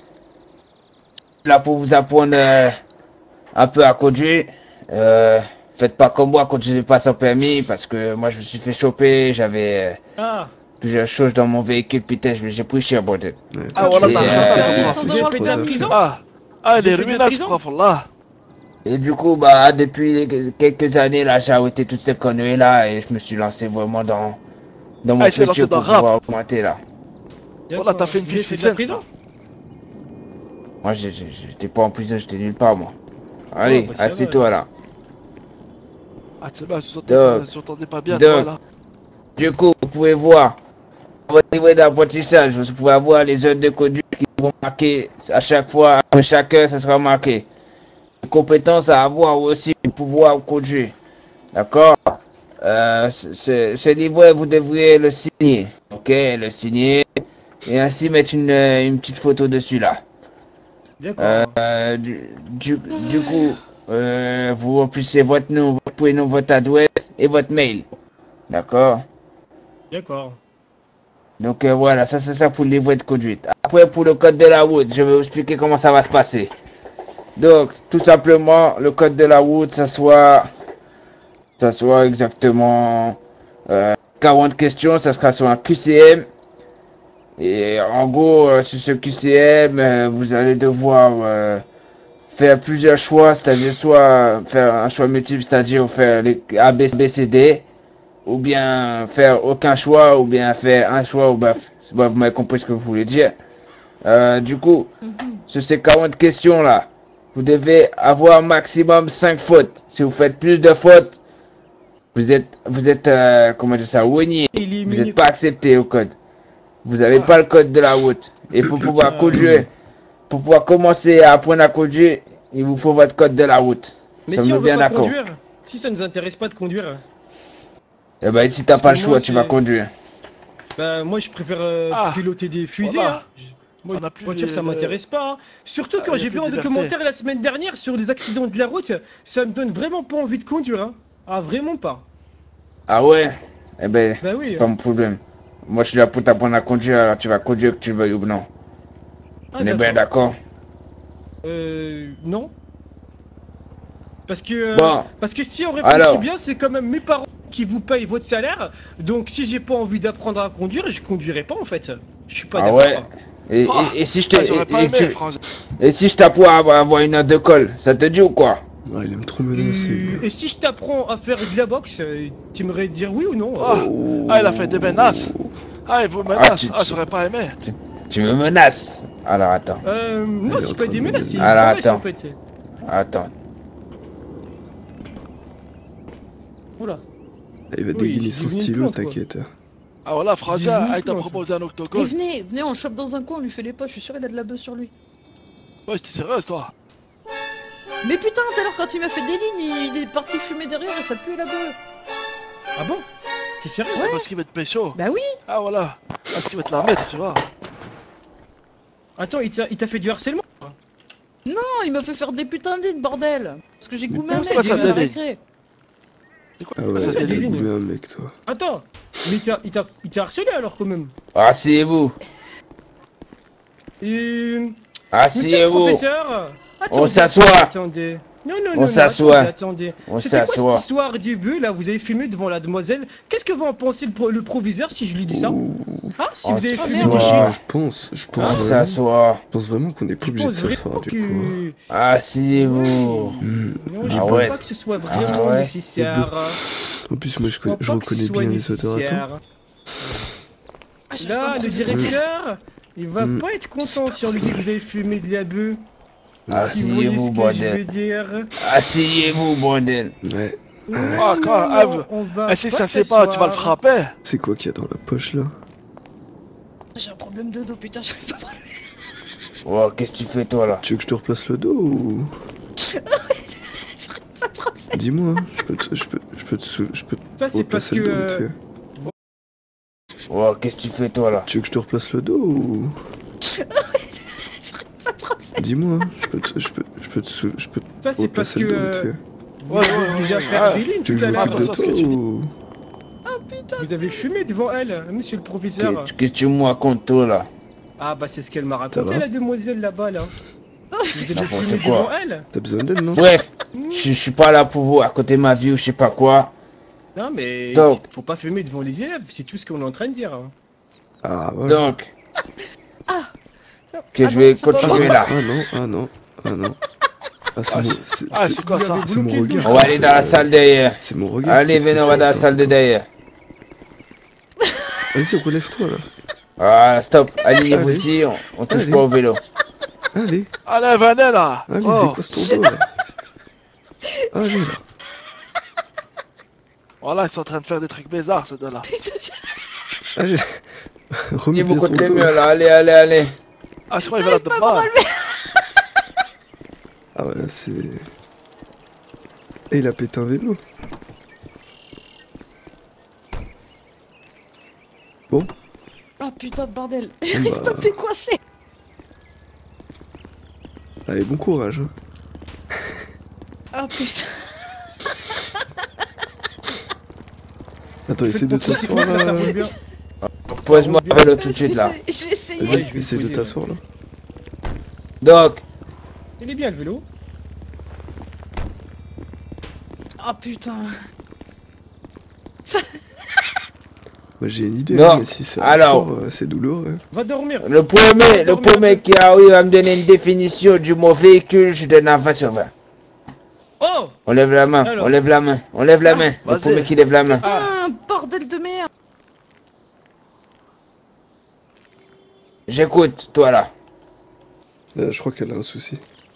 là pour vous apprendre un peu à conduire. Faites pas comme moi quand je n'ai pas sans permis parce que moi je me suis fait choper. J'avais plusieurs choses dans mon véhicule. Putain, j'ai pris cher, bordel. Ah voilà, il est ruiné ce prof là. Et du coup, bah, depuis quelques années, là, j'ai arrêté toutes ces conneries là et je me suis lancé vraiment dans mon futur pour pouvoir augmenter là. Voilà, t'as fait une vie de prison. Moi, j'étais pas en prison, j'étais nulle part, moi. Allez, assieds-toi là. Ah, c'est bon, je t'entendais pas bien, toi là. Du coup, vous pouvez voir votre niveau d'apprentissage, vous pouvez avoir les heures de conduite qui vont marquer à chaque fois, après chaque heure, ça sera marqué. Les compétences à avoir aussi pour pouvoir conduire. D'accord? Ce livret, vous devriez le signer. Ok, le signer. Et ainsi mettre une petite photo dessus là. Du coup, vous remplissez votre nom, votre prénom, votre adresse et votre mail. D'accord? D'accord. Donc voilà, ça c'est ça pour le livret de conduite. Après pour le code de la route, je vais vous expliquer comment ça va se passer. Donc tout simplement, le code de la route, ça soit exactement 40 questions, ça sera sur un QCM. Et en gros, sur ce QCM, vous allez devoir faire plusieurs choix, c'est-à-dire soit faire un choix multiple, c'est-à-dire faire les A, B, C, D, ou bien faire aucun choix, ou bien faire un choix, ou bref, vous m'avez compris ce que vous voulez dire. Du coup, sur ces 40 questions-là, vous devez avoir maximum 5 fautes. Si vous faites plus de fautes, vous êtes comment dire ça, renié. Vous n'êtes pas accepté au code. Vous n'avez pas le code de la route. Et pour pouvoir conduire, pour pouvoir commencer à apprendre à conduire, il vous faut votre code de la route. Mais si on veut pas conduire, si ça nous intéresse pas de conduire. Eh ben si t'as pas le choix, tu vas conduire. Bah moi je préfère piloter des fusées. Voilà. Moi la voiture ça m'intéresse pas. Surtout quand j'ai vu un documentaire la semaine dernière sur les accidents de la route, ça me donne vraiment pas envie de conduire. Hein. Ah vraiment pas. Ah ouais? Eh ben bah oui, c'est pas mon problème. Moi je suis là pour t'apprendre à conduire, alors tu vas conduire que tu veuilles ou non. On est bien d'accord? Non. Parce que si on réfléchit bien, c'est quand même mes parents qui vous payent votre salaire. Donc si j'ai pas envie d'apprendre à conduire, je conduirai pas en fait. Je suis pas d'accord. Ouais. Et si je t'apprends à avoir une note de colle, ça te dit ou quoi? Ouais, il aime trop menacer. Et si je t'apprends à faire de la boxe, tu aimerais dire oui ou non? Ah, il a fait des menaces. Ah, il vous menace. Ah, j'aurais pas aimé. Tu me menaces. Alors attends. Non, c'est pas des menaces, c'est une promesse en fait. Attends. Oula. Il va dégainer son stylo, t'inquiète. Ah voilà, Frangin, il t'a proposé un octogone. Venez, on chope dans un coin, on lui fait les poches, je suis sûr il a de la bœuf sur lui. Ouais, t'es sérieuse toi? Mais putain, tout à l'heure quand il m'a fait des lignes, il est parti fumer derrière et ça pue la bœuf. Ah bon? T'es sérieux? Ouais, parce qu'il va te pécho. Bah oui. Ah voilà, parce qu'il va te la mettre, tu vois. Attends, il t'a fait du harcèlement? Non, il m'a fait faire des putains de lignes, bordel. Parce que j'ai goumé un mec, j'ai eu un récré. Ah ouais, t'as goumé un mec toi. Attends, mais il t'a harcelé alors quand même. Asseyez-vous. Asseyez-vous. On s'assoit. Attendez. Non, on s'assoit. Attendez. On s'assoit. C'est quoi cette histoire du but là? Vous avez filmé devant la demoiselle. Qu'est-ce que va en penser le proviseur si je lui dis ça? Ah, si vous avez filmé. Je pense. On s'assoit. Je pense vraiment qu'on est plus obligé de s'asseoir du coup. Asseyez-vous. Non, je pense pas que ce soit vraiment nécessaire. En plus, moi je reconnais bien les odeurs. Là, le directeur, il va pas être content si on lui dit que vous avez fumé de la bœuf. Asseyez-vous, bordel. Asseyez-vous, bordel. Ouais. Ah, quand si ça sait pas, tu vas le frapper. C'est quoi qu'il y a dans la poche là? J'ai un problème de dos, putain, j'arrive pas à parler. Oh, qu'est-ce que tu fais toi là? Tu veux que je te replace le dos ou? Dis-moi, je peux te replacer le dos vite fait. Oh, qu'est-ce que tu fais toi là? Tu veux que je te replace le dos ou? Dis-moi, je peux te replacer le dos vite fait. Déjà faire des lignes tout à l'heure. Oh putain. Vous avez fumé devant elle, monsieur le professeur. Qu'est-ce que tu me racontes toi là? Ah bah c'est ce qu'elle m'a raconté la demoiselle là-bas là. Vous avez fumé quoi devant elle? T'as besoin d'elle non? Bref, je suis pas là pour vous raconter ma vie ou je sais pas quoi. Non mais faut pas fumer devant les élèves, c'est tout ce qu'on est en train de dire. Ah voilà. Donc que je vais continuer là. Ah non. c'est quoi ça? C'est mon regard. On va aller dans la salle derrière. C'est mon regard. Allez, venez, on va dans la salle de derrière. Vas-y, relève-toi là. Ah, stop. Alignez-vous ici, on touche pas au vélo. Allez. Allez, venez là. Allez, décosse ton dos là. Allez là. Voilà, ils sont en train de faire des trucs bizarres, ces deux-là. Allez. Remets bien ton dos. Là. Allez. Ah, je crois qu'il va là dedans. Ah ouais, c'est... Et il a pété un vélo. Bon. Oh putain de bordel. Bah... J'arrive pas à me décoincer. Allez, bon courage. Hein. Oh putain. Attends, essaie de t'asseoir là. Pose-moi le vélo tout de suite là. Vas-y, essaie de t'asseoir là. Donc. Il est bien le vélo. Oh putain. Moi j'ai une idée, non. Mais si c'est c'est douloureux. Va dormir. Le premier qui arrive à me donner une définition du mot véhicule, je donne un 20 sur 20. Oh! On lève la main, on lève la main. Le premier qui lève la main. Putain, bordel de merde. J'écoute, toi là. Je crois qu'elle a un souci.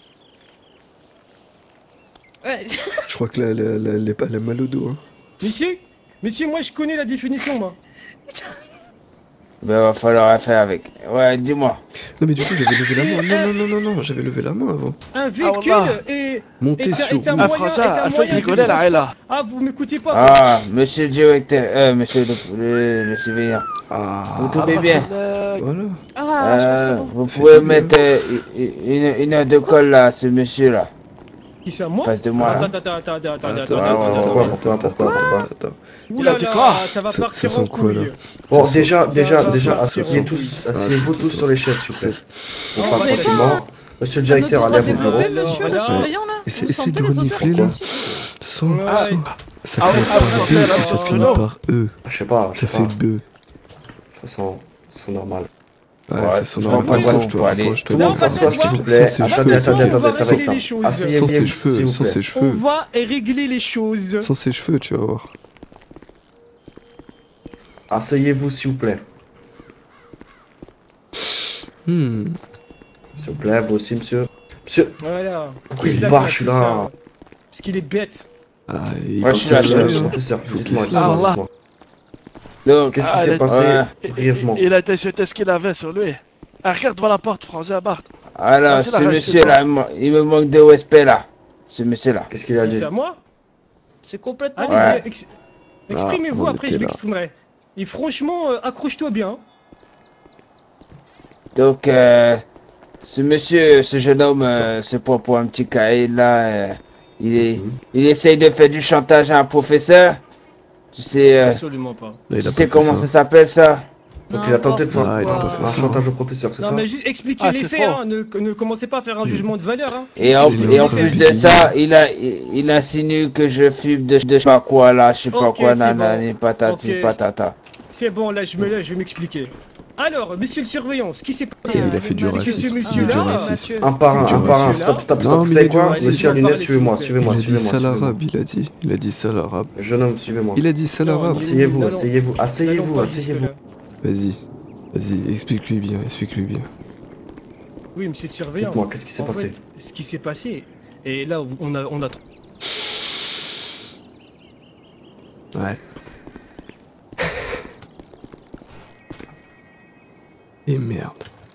Ouais. Je crois que là, elle a mal au dos. Hein. Monsieur, moi je connais la définition, moi. Ben, va falloir la faire avec. Ouais, dis-moi. Non, mais du coup, j'avais levé la main. Non, j'avais levé la main avant. Un véhicule et. Monter sur un roue. François, elle fait rigoler là, elle a. Ah, vous m'écoutez pas? Ah, monsieur le directeur, monsieur le surveillant. Ah, vous tombez bien. Voilà. Ah, vous pouvez mettre une heure de colle là, ce monsieur là. Qui c'est, moi? Face de moi. Attends. Il a dit quoi? Ça va partir en couille. Bon, déjà, asseyez-vous tous sur les chaises, s'il vous plaît. On parle tranquillement. Monsieur le directeur, allez à vos bureaux. Essaye de renifler là. Sans. Ça finit par E. Je sais pas. Ça fait B. De toute façon, c'est normal. Ouais, ça sonne normal. Approche-toi. Tout le monde s'assoit, s'il vous plaît. Attendez, ça va être ça. Asseyez bien, s'il vous plaît. On va régler les choses. Sans ses cheveux, tu vas voir. Asseyez-vous, s'il vous plaît. S'il vous plaît, vous aussi, monsieur. Monsieur. Voilà. Pourquoi il se barre, je suis là. Parce qu'il est bête. Ah, il je suis là, professeur. Dites-moi. Donc, qu'est-ce qui s'est passé brièvement? Il a été jeté ce qu'il avait sur lui. Ah, regarde devant la porte, François Bart. Alors, ce monsieur là, il me manque de OSP là. Ce monsieur là. Qu'est-ce qu'il a dit? C'est à moi? C'est complètement. Exprimez-vous, après je m'exprimerai. Et franchement, accroche-toi bien. Donc, ce monsieur, ce jeune homme, c'est pour un petit cahier là. Il essaye de faire du chantage à un professeur. Tu sais, absolument pas. Tu sais comment ça s'appelle ça? Donc il a tenté de faire un chantage au professeur, c'est ça? Non mais juste expliquez les faits, hein. Ne commencez pas à faire un jugement de valeur. Hein. Et en plus de ça, il insinue que je fume de je sais pas quoi là, je sais pas quoi, nanani, patati, patata. C'est bon, là je vais m'expliquer. Alors, monsieur le surveillant, ce qui s'est passé... Il a fait du racisme. Un par un, stop. Vous savez quoi? Monsieur Lunette, suivez-moi. Il a dit ça l'arabe, il a dit ça l'arabe. Jeune homme, suivez-moi. Il a dit ça l'arabe. Asseyez-vous. Vas-y, explique-lui bien. Oui, monsieur le surveillant. Dites-moi, qu'est-ce qui s'est passé? Ce qui s'est passé, et là, on a... Ouais. Et merde.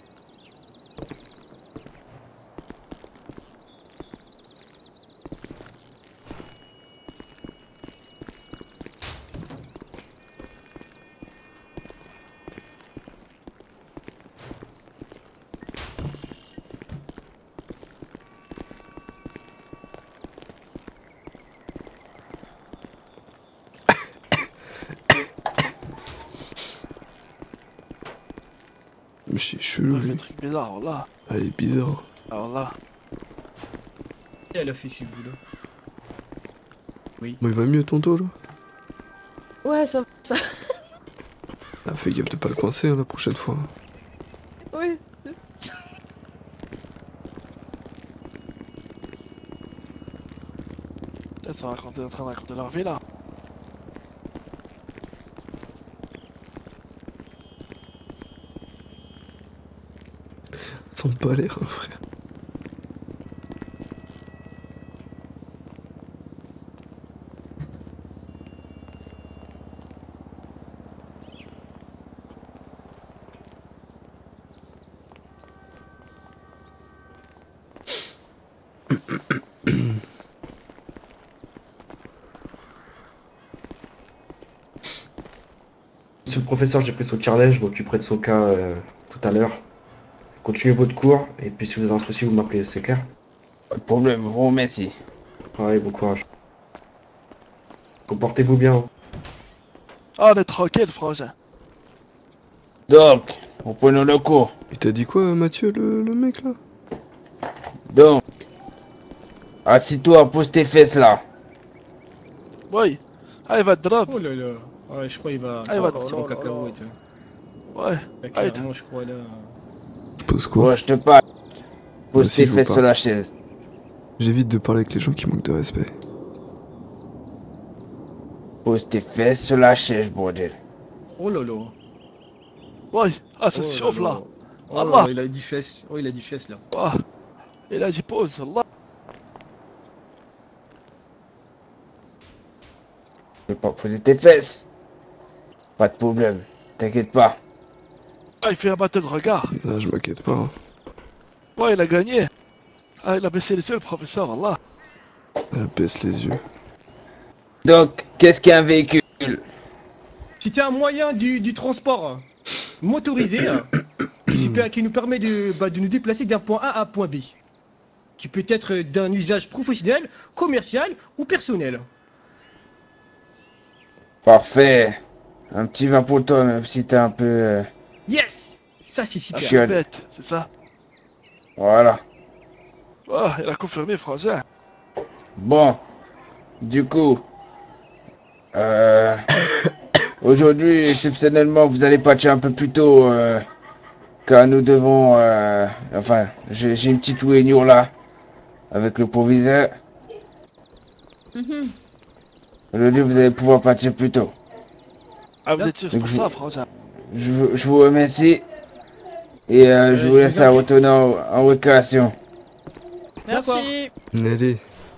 Mais c'est chelou. Elle fait un truc bizarre, alors là. Elle est bizarre. Alors là. Elle a fait ce boulot. Oui. Bon, il va mieux ton dos là? Ouais, ça. Ah, fais gaffe de pas le coincer hein, la prochaine fois. Oui. Ils sont en train de raconter leur vie là. Ils ont pas l'air, hein, frère. Monsieur le professeur, j'ai pris son carnet, je m'occuperai de son cas tout à l'heure. Continuez votre cours, et puis si vous avez un souci, vous m'appelez, c'est clair? Pas de problème, vous remercie. Ouais, bon courage. Comportez-vous bien. Ah, on est tranquille, frangin. Donc, reprenons le cours. Il t'a dit quoi, Mathieu, le mec là? Donc, assis-toi, pose tes fesses là. Oui. Ah, il va te drop. Oh là là. Ouais, je crois qu'il va. Ah, il va partir en cacahuète. Ouais. Clairement, je crois là. Pose quoi? Ouais, je te parle. Pose Vas-y, tes je vous fesses parle. sur la chaise. J'évite de parler avec les gens qui manquent de respect. Pose tes fesses sur la chaise, bordel. Oh là là. Ouais. Ah, ça Oh se là chauffe là. là. Oh là Allah. là, il a dit fesses. Oh, il a dit fesses là. Ah. Il a dit pause, Allah. Je peux pas poser tes fesses. Pas de problème, t'inquiète pas. Ah, il fait un battle de regard. Ah, je m'inquiète pas. Hein. Ouais, il a gagné. Ah, il a baissé les yeux, le professeur, Allah. Elle baisse les yeux. Donc, qu'est-ce qu'un véhicule? Si t'as un moyen du transport motorisé qui nous permet de nous déplacer d'un point A à un point B, qui peut être d'un usage professionnel, commercial ou personnel. Parfait. Un petit vin pour toi, même si t'es un peu... Yes. Ça c'est super. Chial. Bête, c'est ça. Voilà. Oh, il a confirmé, frangin. Bon. Du coup... Aujourd'hui, exceptionnellement, vous allez patcher un peu plus tôt, car nous devons... Enfin, j'ai une petite réunion là, avec le proviseur. Aujourd'hui, vous allez pouvoir patcher plus tôt. Ah, vous êtes sûr, c'est pour ça, frangin. Je vous remercie. Et je vous laisse à retourner en récréation. Merci. Nelly.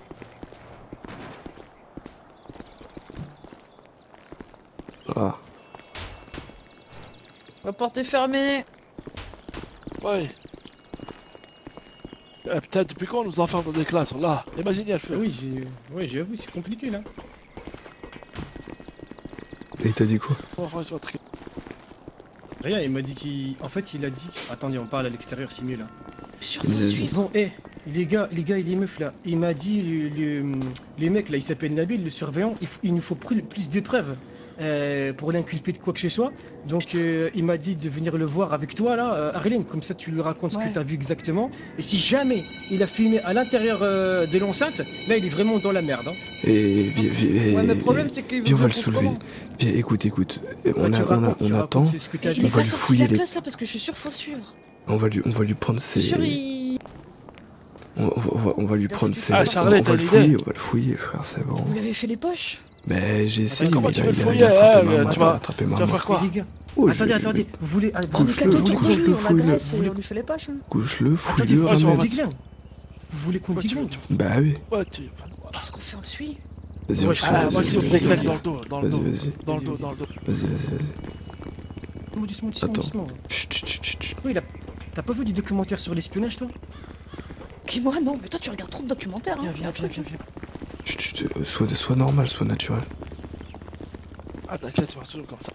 Ah. La porte est fermée. Ouais. Eh, putain, depuis quand on nous enferme dans des classes, là? Imaginez le feu. Oui, j'avoue, c'est compliqué là. Et il t'a dit quoi? Rien, il m'a dit qu'il... En fait, il a dit... Attendez, on parle à l'extérieur, c'est mieux là. Bon, les gars et les meufs là, il m'a dit, les mecs là, il s'appelle Nabil, le surveillant, il nous faut plus de preuves pour l'inculper de quoi que ce soit. Donc il m'a dit de venir le voir avec toi là, Arlene, comme ça tu lui racontes ce que tu as vu exactement. Et si jamais il a fumé à l'intérieur de l'enceinte, là il est vraiment dans la merde. Hein. Et ouais, mais le problème c'est que... Viens, on va le soulever. Viens, écoute. On attend. Il est pas sorti de la classe là parce que je suis sûr faut le suivre. On va lui prendre ses... On va lui prendre ses... Ah, Charlotte, on va le fouiller, frère, c'est bon. Vous lui avez fait les poches? Mais j'ai essayé, comment mais tu veux le il fouiller? a attrapé ma main. Tu vas faire quoi? Les gars, Oh, attendez, vous voulez... Couche-le, fouille-le. On lui fait les poches. Couche-le, fouille-le, Attendez, ramène. vous voulez qu'on déglingue? Bah oui. Ouais, Qu'est-ce qu'on fait? On le suit? Vas-y, on le Ah, moi, suit. je te claque dans le dos, dans le dos. Vas-y. Dans le dos, dans le dos. Vas-y. Doucement. Attends. Oui, t'as pas vu du documentaire sur l'espionnage, toi? Qui moi non, mais toi tu regardes trop de documentaires. Hein. Viens. Chut, sois normal, sois naturel. Ah, t'inquiète, ça va toujours comme ça.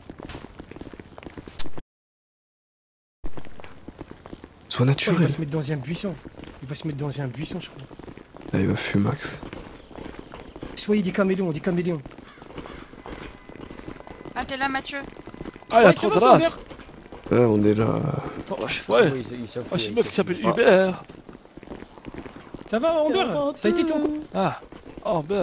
Sois naturel. Il va se mettre dans un buisson. Je crois. Là, il va fumax. Soyez des caméléons, Ah, t'es là, Mathieu? Ah, il y a trop de races. Ouais, on est là. Ouais. C'est une meuf qui s'appelle Hubert. Ça va, Amber? Ça a été ton coup? Ah, Amber.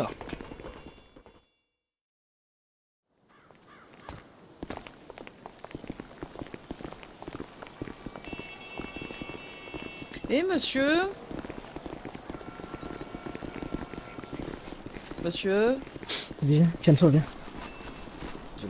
Et monsieur? Monsieur. Vas-y, viens, viens. Je vais.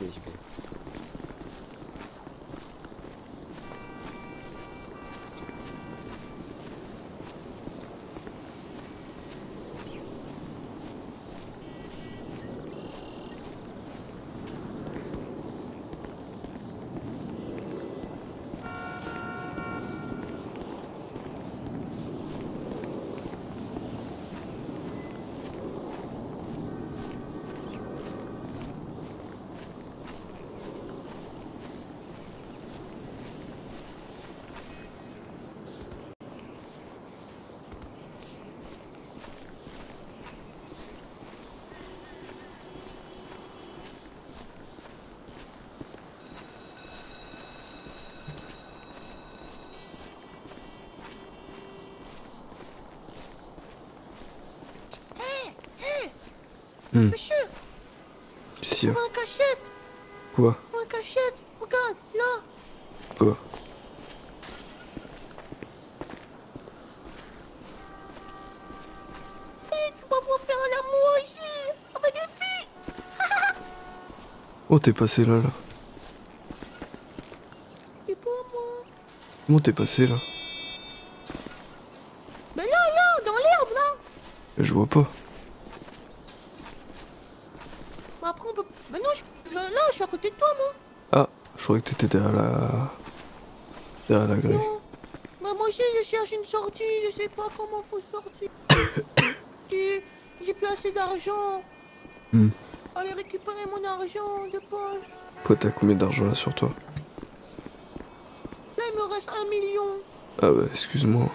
Monsieur, Qu'est-ce qu'il y a? on va en cachette. Quoi? On va en cachette. Regarde, là. Quoi? Tu vas pouvoir faire l'amour ici, avec les filles. Oh, t'es passé là. C'est pour moi. Comment t'es passé là? Mais là, dans l'herbe, là. Je vois pas. Bah après, on peut... Mais non, là, je suis à côté de toi, moi. Ah, je croyais que t'étais derrière la grille. Non. Bah moi aussi, je cherche une sortie, je sais pas comment faut sortir. J'ai plus assez d'argent. Allez récupérer mon argent de poche. Toi, t'as combien d'argent là sur toi? Là, il me reste 1 million. Ah bah, excuse-moi.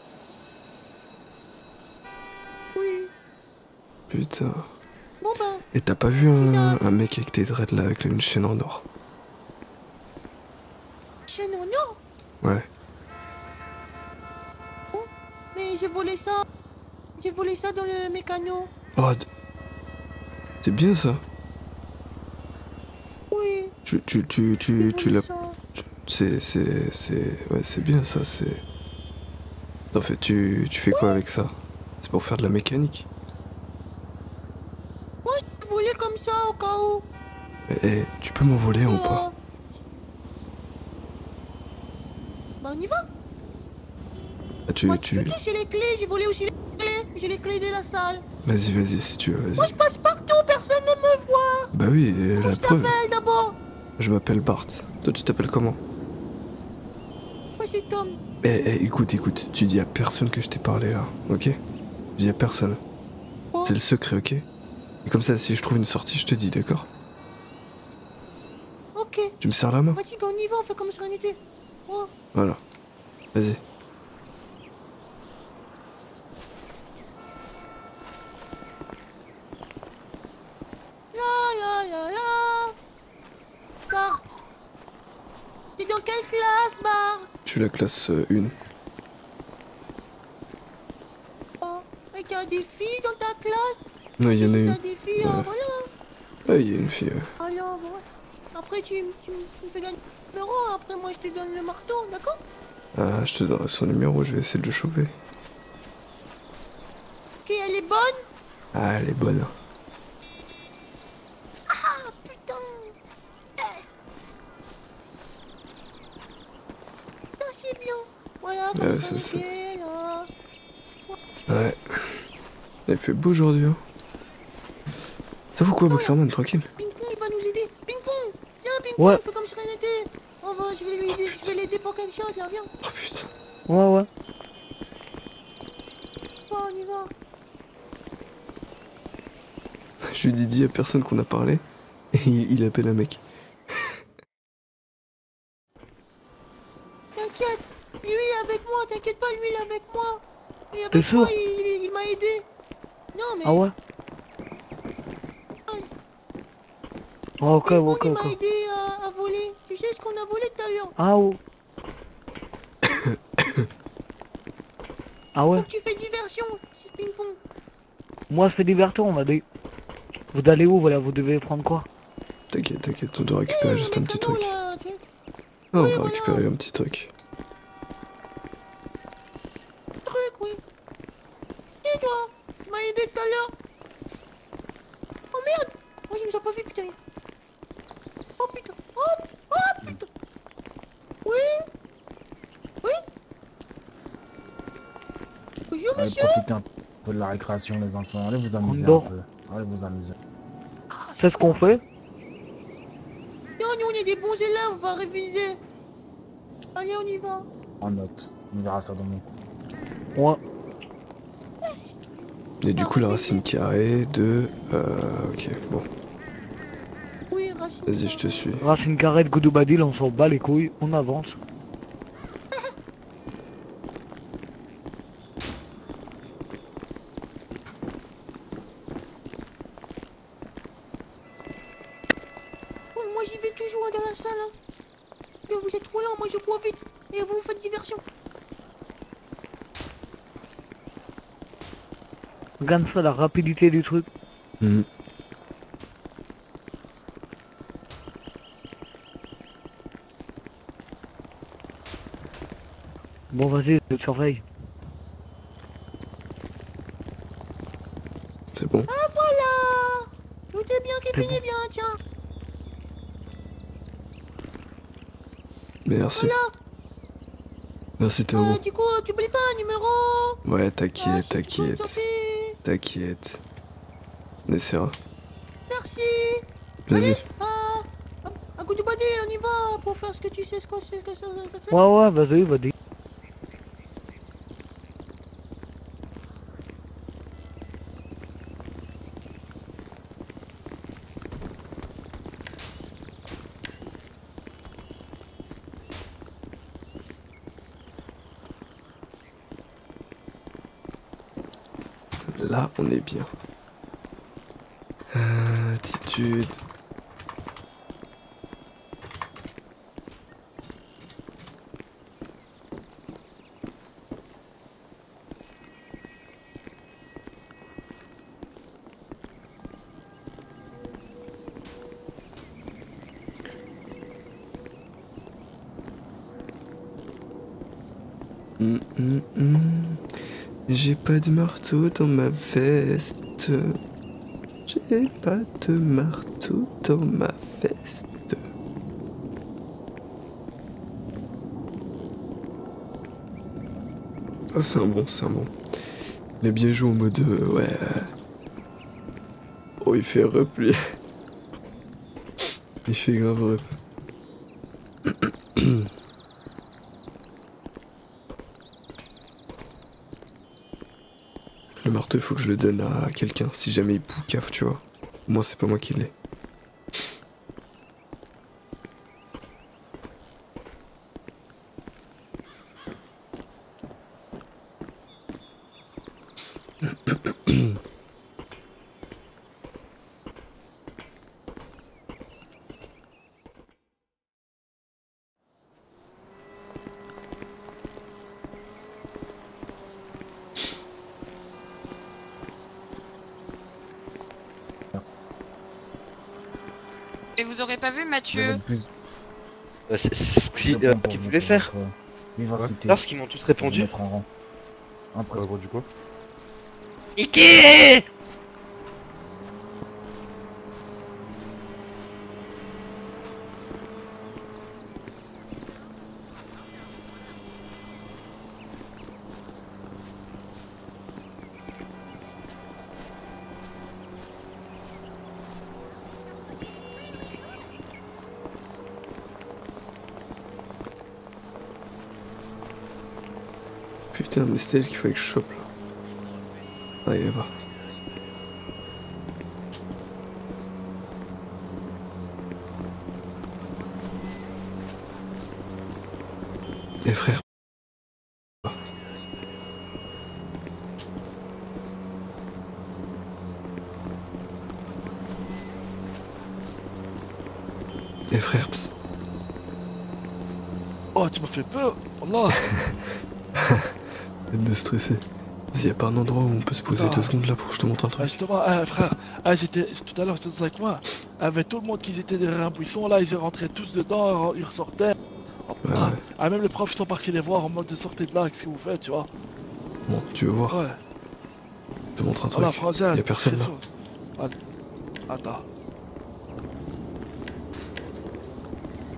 Oui. Putain. Bon ben. Et t'as pas vu un mec avec tes dreads là, avec une chaîne en or? Chaîne en or? Ouais. Oh, mais j'ai volé ça. J'ai volé ça dans le mécano. Oh, c'est bien ça. Oui. Tu l'as... Ouais, c'est bien ça, c'est... En fait, tu fais quoi avec ça? C'est pour faire de la mécanique? Moi, j'ai volé comme ça, au cas où. Eh, tu peux m'envoler ou pas? Bah, on y va. Ah, Moi, j'ai les clés, j'ai volé aussi les clés. J'ai les clés de la salle. Vas-y, si tu veux, vas-y. Moi, je passe partout, personne ne me voit. Bah oui, la preuve. D'abord. Je m'appelle Bart. Toi, tu t'appelles comment? Moi, c'est Tom. Écoute, tu dis à personne que je t'ai parlé là, ok? Tu dis à personne. Oh. C'est le secret, ok? Et comme ça, si je trouve une sortie, je te dis, d'accord? Ok. Tu me serres la main? Vas-y, on y va, on fait comme sérénité. Oh. Voilà. Vas-y. Bart. T'es dans quelle classe, Bart? Je suis la classe 1. Oh. Et t'as des filles dans ta classe? Non, il y en a une. T'as des filles, voilà. Ah, il y a une fille. Alors, voilà. Après, tu me fais gagner le numéro, après, moi, je te donne le marteau, d'accord? Ah, je te donnerai son numéro, je vais essayer de le choper. Ok, elle est bonne? Ah, elle est bonne. Ah, putain. Yes. Ça, c'est bien. Voilà, comme ça, c'est ça. là. Ouais. Il fait beau aujourd'hui, hein. Ça vaut quoi, Boxerman, tranquille? Ping-pong, il va nous aider. Ping-pong. Viens, Ping-pong, Ouais. on fait comme sérénité. Je vais l'aider pour quelque chose, viens. Oh putain. Ouais. Bon, on y va. Je lui dis à personne qu'on a parlé, et il appelle un mec. T'inquiète, lui est avec moi, t'inquiète pas, lui il est avec moi. Et T'es avec sûr? moi, il m'a aidé. Non, mais... Ah ouais? Ah, ok. Il m'a aidé à voler. Tu sais ce qu'on a volé tout à l'heure? Ah ouais. Ah ouais? Donc tu fais diversion, c'est ping-pong. Moi je fais divertir, on va aller. Vous allez où, voilà, vous devez prendre quoi? T'inquiète, on doit récupérer juste un petit truc. Là, Ah, on va récupérer un petit truc. Oui. Et toi, tu m'as aidé tout à l'heure. Bonjour, monsieur. Profitez un peu de la récréation, les enfants. Allez vous amuser un dort. peu. Allez vous amuser. C'est ce qu'on fait? Non, nous on est des bons élèves, on va réviser. Allez, on y va. En note. On verra ça dans mon coup. Ouais. Et du coup, la racine carrée de... ok, bon. Oui, racine. Vas-y, je te suis. Racine carrée de Goudoubadil, on s'en bat les couilles, on avance. Oh, moi j'y vais toujours dans la salle. Hein. Que vous êtes trop lent, moi je cours vite. Et vous faites diversion. Regarde ça, la rapidité du truc. Mmh. Bon, vas-y, je te surveille. C'est bon. Ah voilà. Tout est bien, Kevin est bien, tiens. Merci. Voilà. Merci Théo. Du coup, tu oublies pas un numéro. Ouais, t'inquiète, t'inquiète. T'inquiète. On essaiera. Merci. Vas-y. À coup du body, on y va pour faire ce que tu sais, ce que c'est. Ouais, vas-y, vas-y. Là, on est bien. Attitude. J'ai pas de marteau dans ma veste. J'ai pas de marteau dans ma veste. Ah, c'est un bon, c'est un bon. Il a bien joué en mode ouais. Oh, il fait repli. Il fait grave rep. Le marteau, il faut que je le donne à quelqu'un, si jamais il poucave, tu vois. Au moins, c'est pas moi qui l'ai. Et vous aurez pas vu Mathieu? C'est ce qu'ils voulaient faire. Parce qu'ils m'ont tous répondu. Du coup. Niqué. Putain, mais c'est elle qu'il fallait que je chope là. Ah, il y va. Eh frère. Eh frère, psst. Oh, tu m'as fait peur. Allah. Arrête de stresser. Vas-y, y'a pas un endroit où on peut se poser 2 secondes là pour que je te montre un truc. Justement, frère, tout à l'heure, c'était avec moi. Avec tout le monde qui était derrière un buisson, là, ils rentraient tous dedans, ils ressortaient. Ouais. Même les profs, ils sont partis les voir en mode de sortez de là, qu'est-ce que vous faites, tu vois. Bon, tu veux voir? Ouais. Je te montre un truc. Y'a personne là. Attends.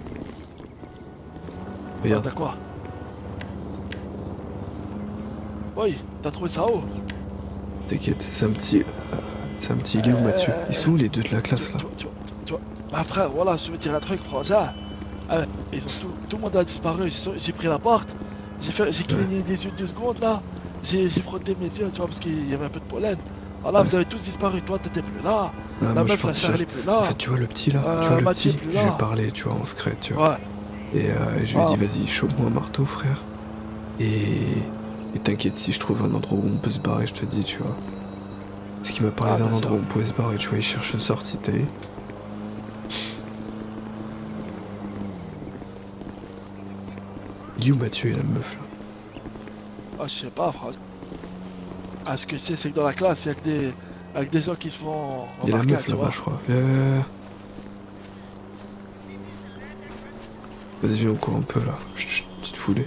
Regarde. T'as quoi? Oui, t'as trouvé ça où? T'inquiète, c'est un petit... il est où Mathieu? Ils sont où les deux de la classe là? Tu vois, bah frère, voilà, je vais te dire un truc, François. Ils ont tout le monde a disparu, j'ai pris la porte, j'ai cligné des yeux 2 secondes là, j'ai frotté mes yeux, tu vois, parce qu'il y avait un peu de pollen. Voilà, vous avez tous disparu, toi t'étais plus là, la meuf, la sœur, elle est plus là. En fait, tu vois le petit là, je lui ai parlé, tu vois, en secret, tu vois. Et je lui ai dit, vas-y, chope-moi un marteau, frère. Et t'inquiète, si je trouve un endroit où on peut se barrer, je te dis, tu vois. Parce qu'il m'a parlé d'un endroit où on pouvait se barrer, tu vois, il cherche une sortie, t'as vu. Il est où Mathieu et la meuf là? Ah, je sais pas, frère. Ah, ce que je sais, c'est que dans la classe, il y a que des gens qui se font. Il y a la meuf là-bas, je crois. Vas-y, viens, on court un peu là. Petite foulée.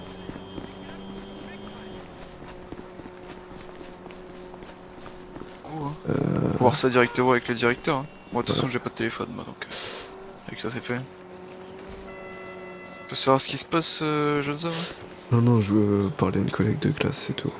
On va voir ça directement avec le directeur. Hein. Moi, de toute façon, j'ai pas de téléphone, moi, donc. Avec ça, c'est fait. Tu veux savoir ce qui se passe, Joseph? Non, je veux parler à une collègue de classe, c'est tout.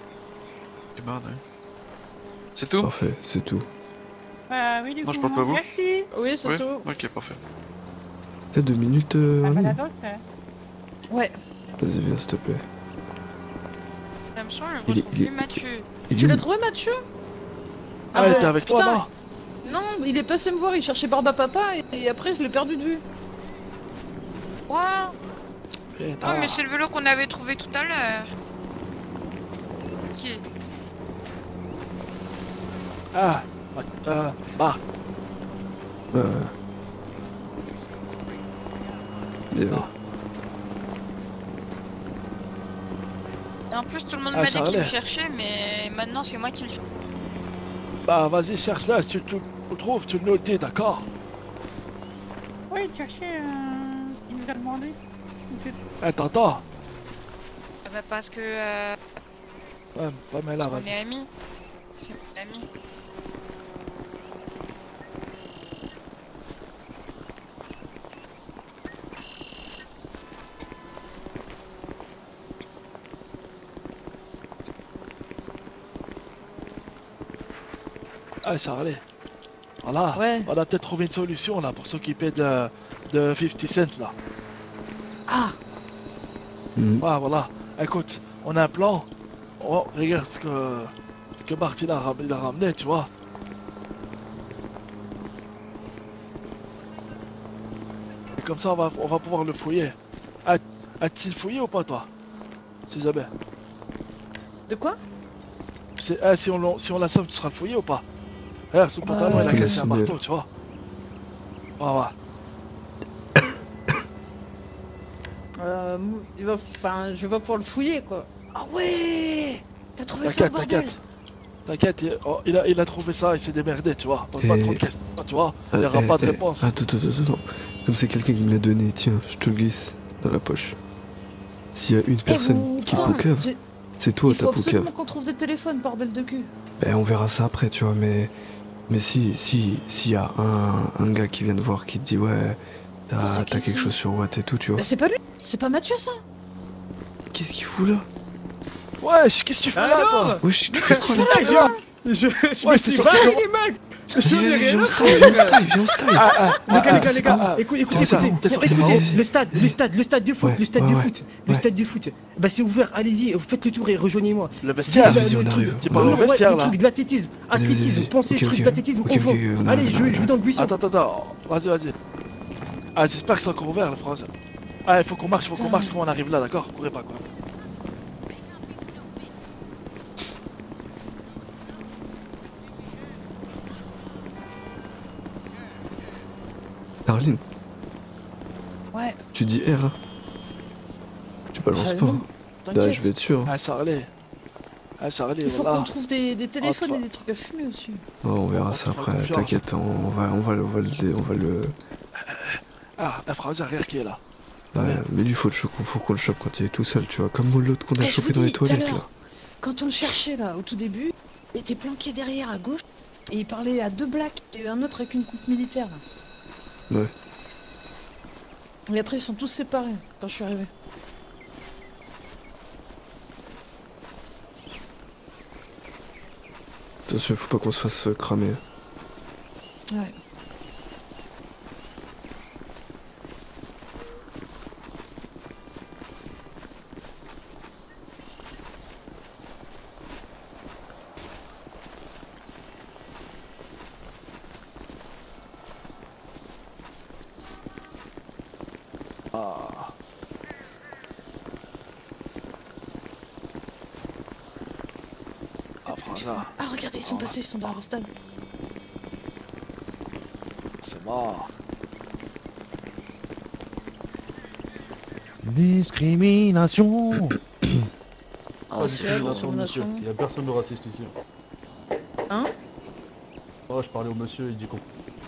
C'est tout? Parfait, c'est tout. Oui, du coup, non, je parle pas à vous. merci. Oui, c'est tout. Ok, parfait. T'as 2 minutes, la danse, ouais. Vas-y, viens, s'il te plaît. Ça me change, je retrouve plus Mathieu. Tu l'as trouvé, Mathieu? Ah, il était avec toi, là? Non, il est passé me voir, il cherchait Barba Papa et après je l'ai perdu de vue. Quoi? Oh, mais c'est le vélo qu'on avait trouvé tout à l'heure. Ok. Bah. Bien. Et en plus, tout le monde m'a dit qu'il me cherchait, mais maintenant c'est moi qui le fais. Bah, vas-y, cherche là, si tu le trouves, tu le notes, d'accord? Oui, chercher, il nous a demandé. T'entends? Bah, parce que. Ouais, Pamela, vas-y. On est amis. C'est mon ami. Ah, Charlie. Voilà. Ouais. On a peut-être trouvé une solution là pour s'occuper de 50 cents là. Ah. Ouais, voilà. Écoute, on a un plan. Oh, regarde ce que Bart il a ramené, tu vois. Et comme ça, on va pouvoir le fouiller. As-tu fouillé ou pas, toi? Si jamais. De quoi? Si on l'assomme, tu seras le fouillé ou pas? Regarde, son pantalon, il a cassé un marteau, tu vois. Ouais. Enfin, je vais pas pouvoir le fouiller, quoi. Ah ouais! T'as trouvé ça, bordel? T'inquiète, il a trouvé ça, il s'est démerdé, tu vois. Pose pas trop de questions, tu vois. Il n'y aura pas de réponse. Attends. Comme c'est quelqu'un qui me l'a donné, tiens, je te le glisse dans la poche. S'il y a une personne qui poucave, c'est toi, ta poucave. Il faut absolument qu'on trouve des téléphones, bordel de cul. Ben, on verra ça après, tu vois, mais s'il y a un gars qui vient te voir qui te dit ouais, t'as quelque chose sur Watt et tout, tu vois. Mais c'est pas lui, c'est pas Mathieu ça. Qu'est-ce qu'il fout là? Wesh, qu'est-ce que tu fais là, toi? Wesh, tu fais quoi là? Ouais, c'est sorti les mecs. Viens au style. Les gars, écoutez, le stade du foot, bah c'est ouvert, allez-y, faites le tour et rejoignez-moi. Le vestiaire, vas-y, on arrive. Tu parles au vestiaire là. Le truc d'athlétisme, pensez truc d'athlétisme, on va. Allez, je vais dans le buisson. Attends, vas-y. Ah, j'espère que c'est encore ouvert, le français. Ah, il faut qu'on marche, quand on arrive là, d'accord? Courez pas, quoi. Arline. Ouais. Tu dis R, hein? Tu balances pas. Là, je vais être sûr. Ah, Charlie, il faut qu'on trouve des téléphones et des trucs à fumer aussi. Oh, on verra ça après, t'inquiète, on va le... Ah, un français arrière qui est là. Ouais, mais lui, faut qu'on le chope quand il est tout seul, tu vois. Comme l'autre qu'on a chopé dans les toilettes, là. Quand on le cherchait, là, au tout début, il était planqué derrière, à gauche, et il parlait à 2 blacks et un autre avec une coupe militaire, là. Ouais. Et après, ils sont tous séparés, quand je suis arrivé. Attention, faut pas qu'on se fasse cramer. Ouais. Ah, regardez, ils sont passés, ils sont dans la stade. C'est mort. Discrimination. Oh, c'est la discrimination. Il y a personne de raciste ici. Hein? Oh, je parlais au monsieur, il dit qu'on...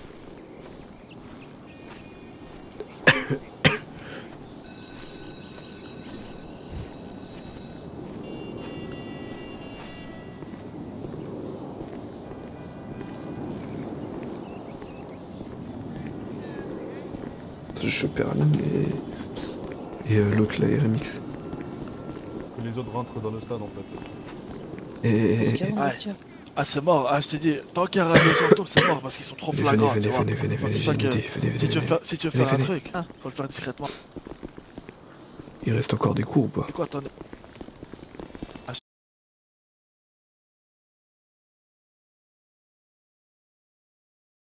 Je perds Alan et l'autre là, RMX. Les autres rentrent dans le stade en fait. Ah c'est mort, ah je t'ai dit, tant qu'il y a un radio autour c'est mort parce qu'ils sont trop flagrants. Venez, j'ai une idée, Si tu veux faire un truc, faut le faire discrètement. Il reste encore des cours ou pas? C'est quoi, attendez.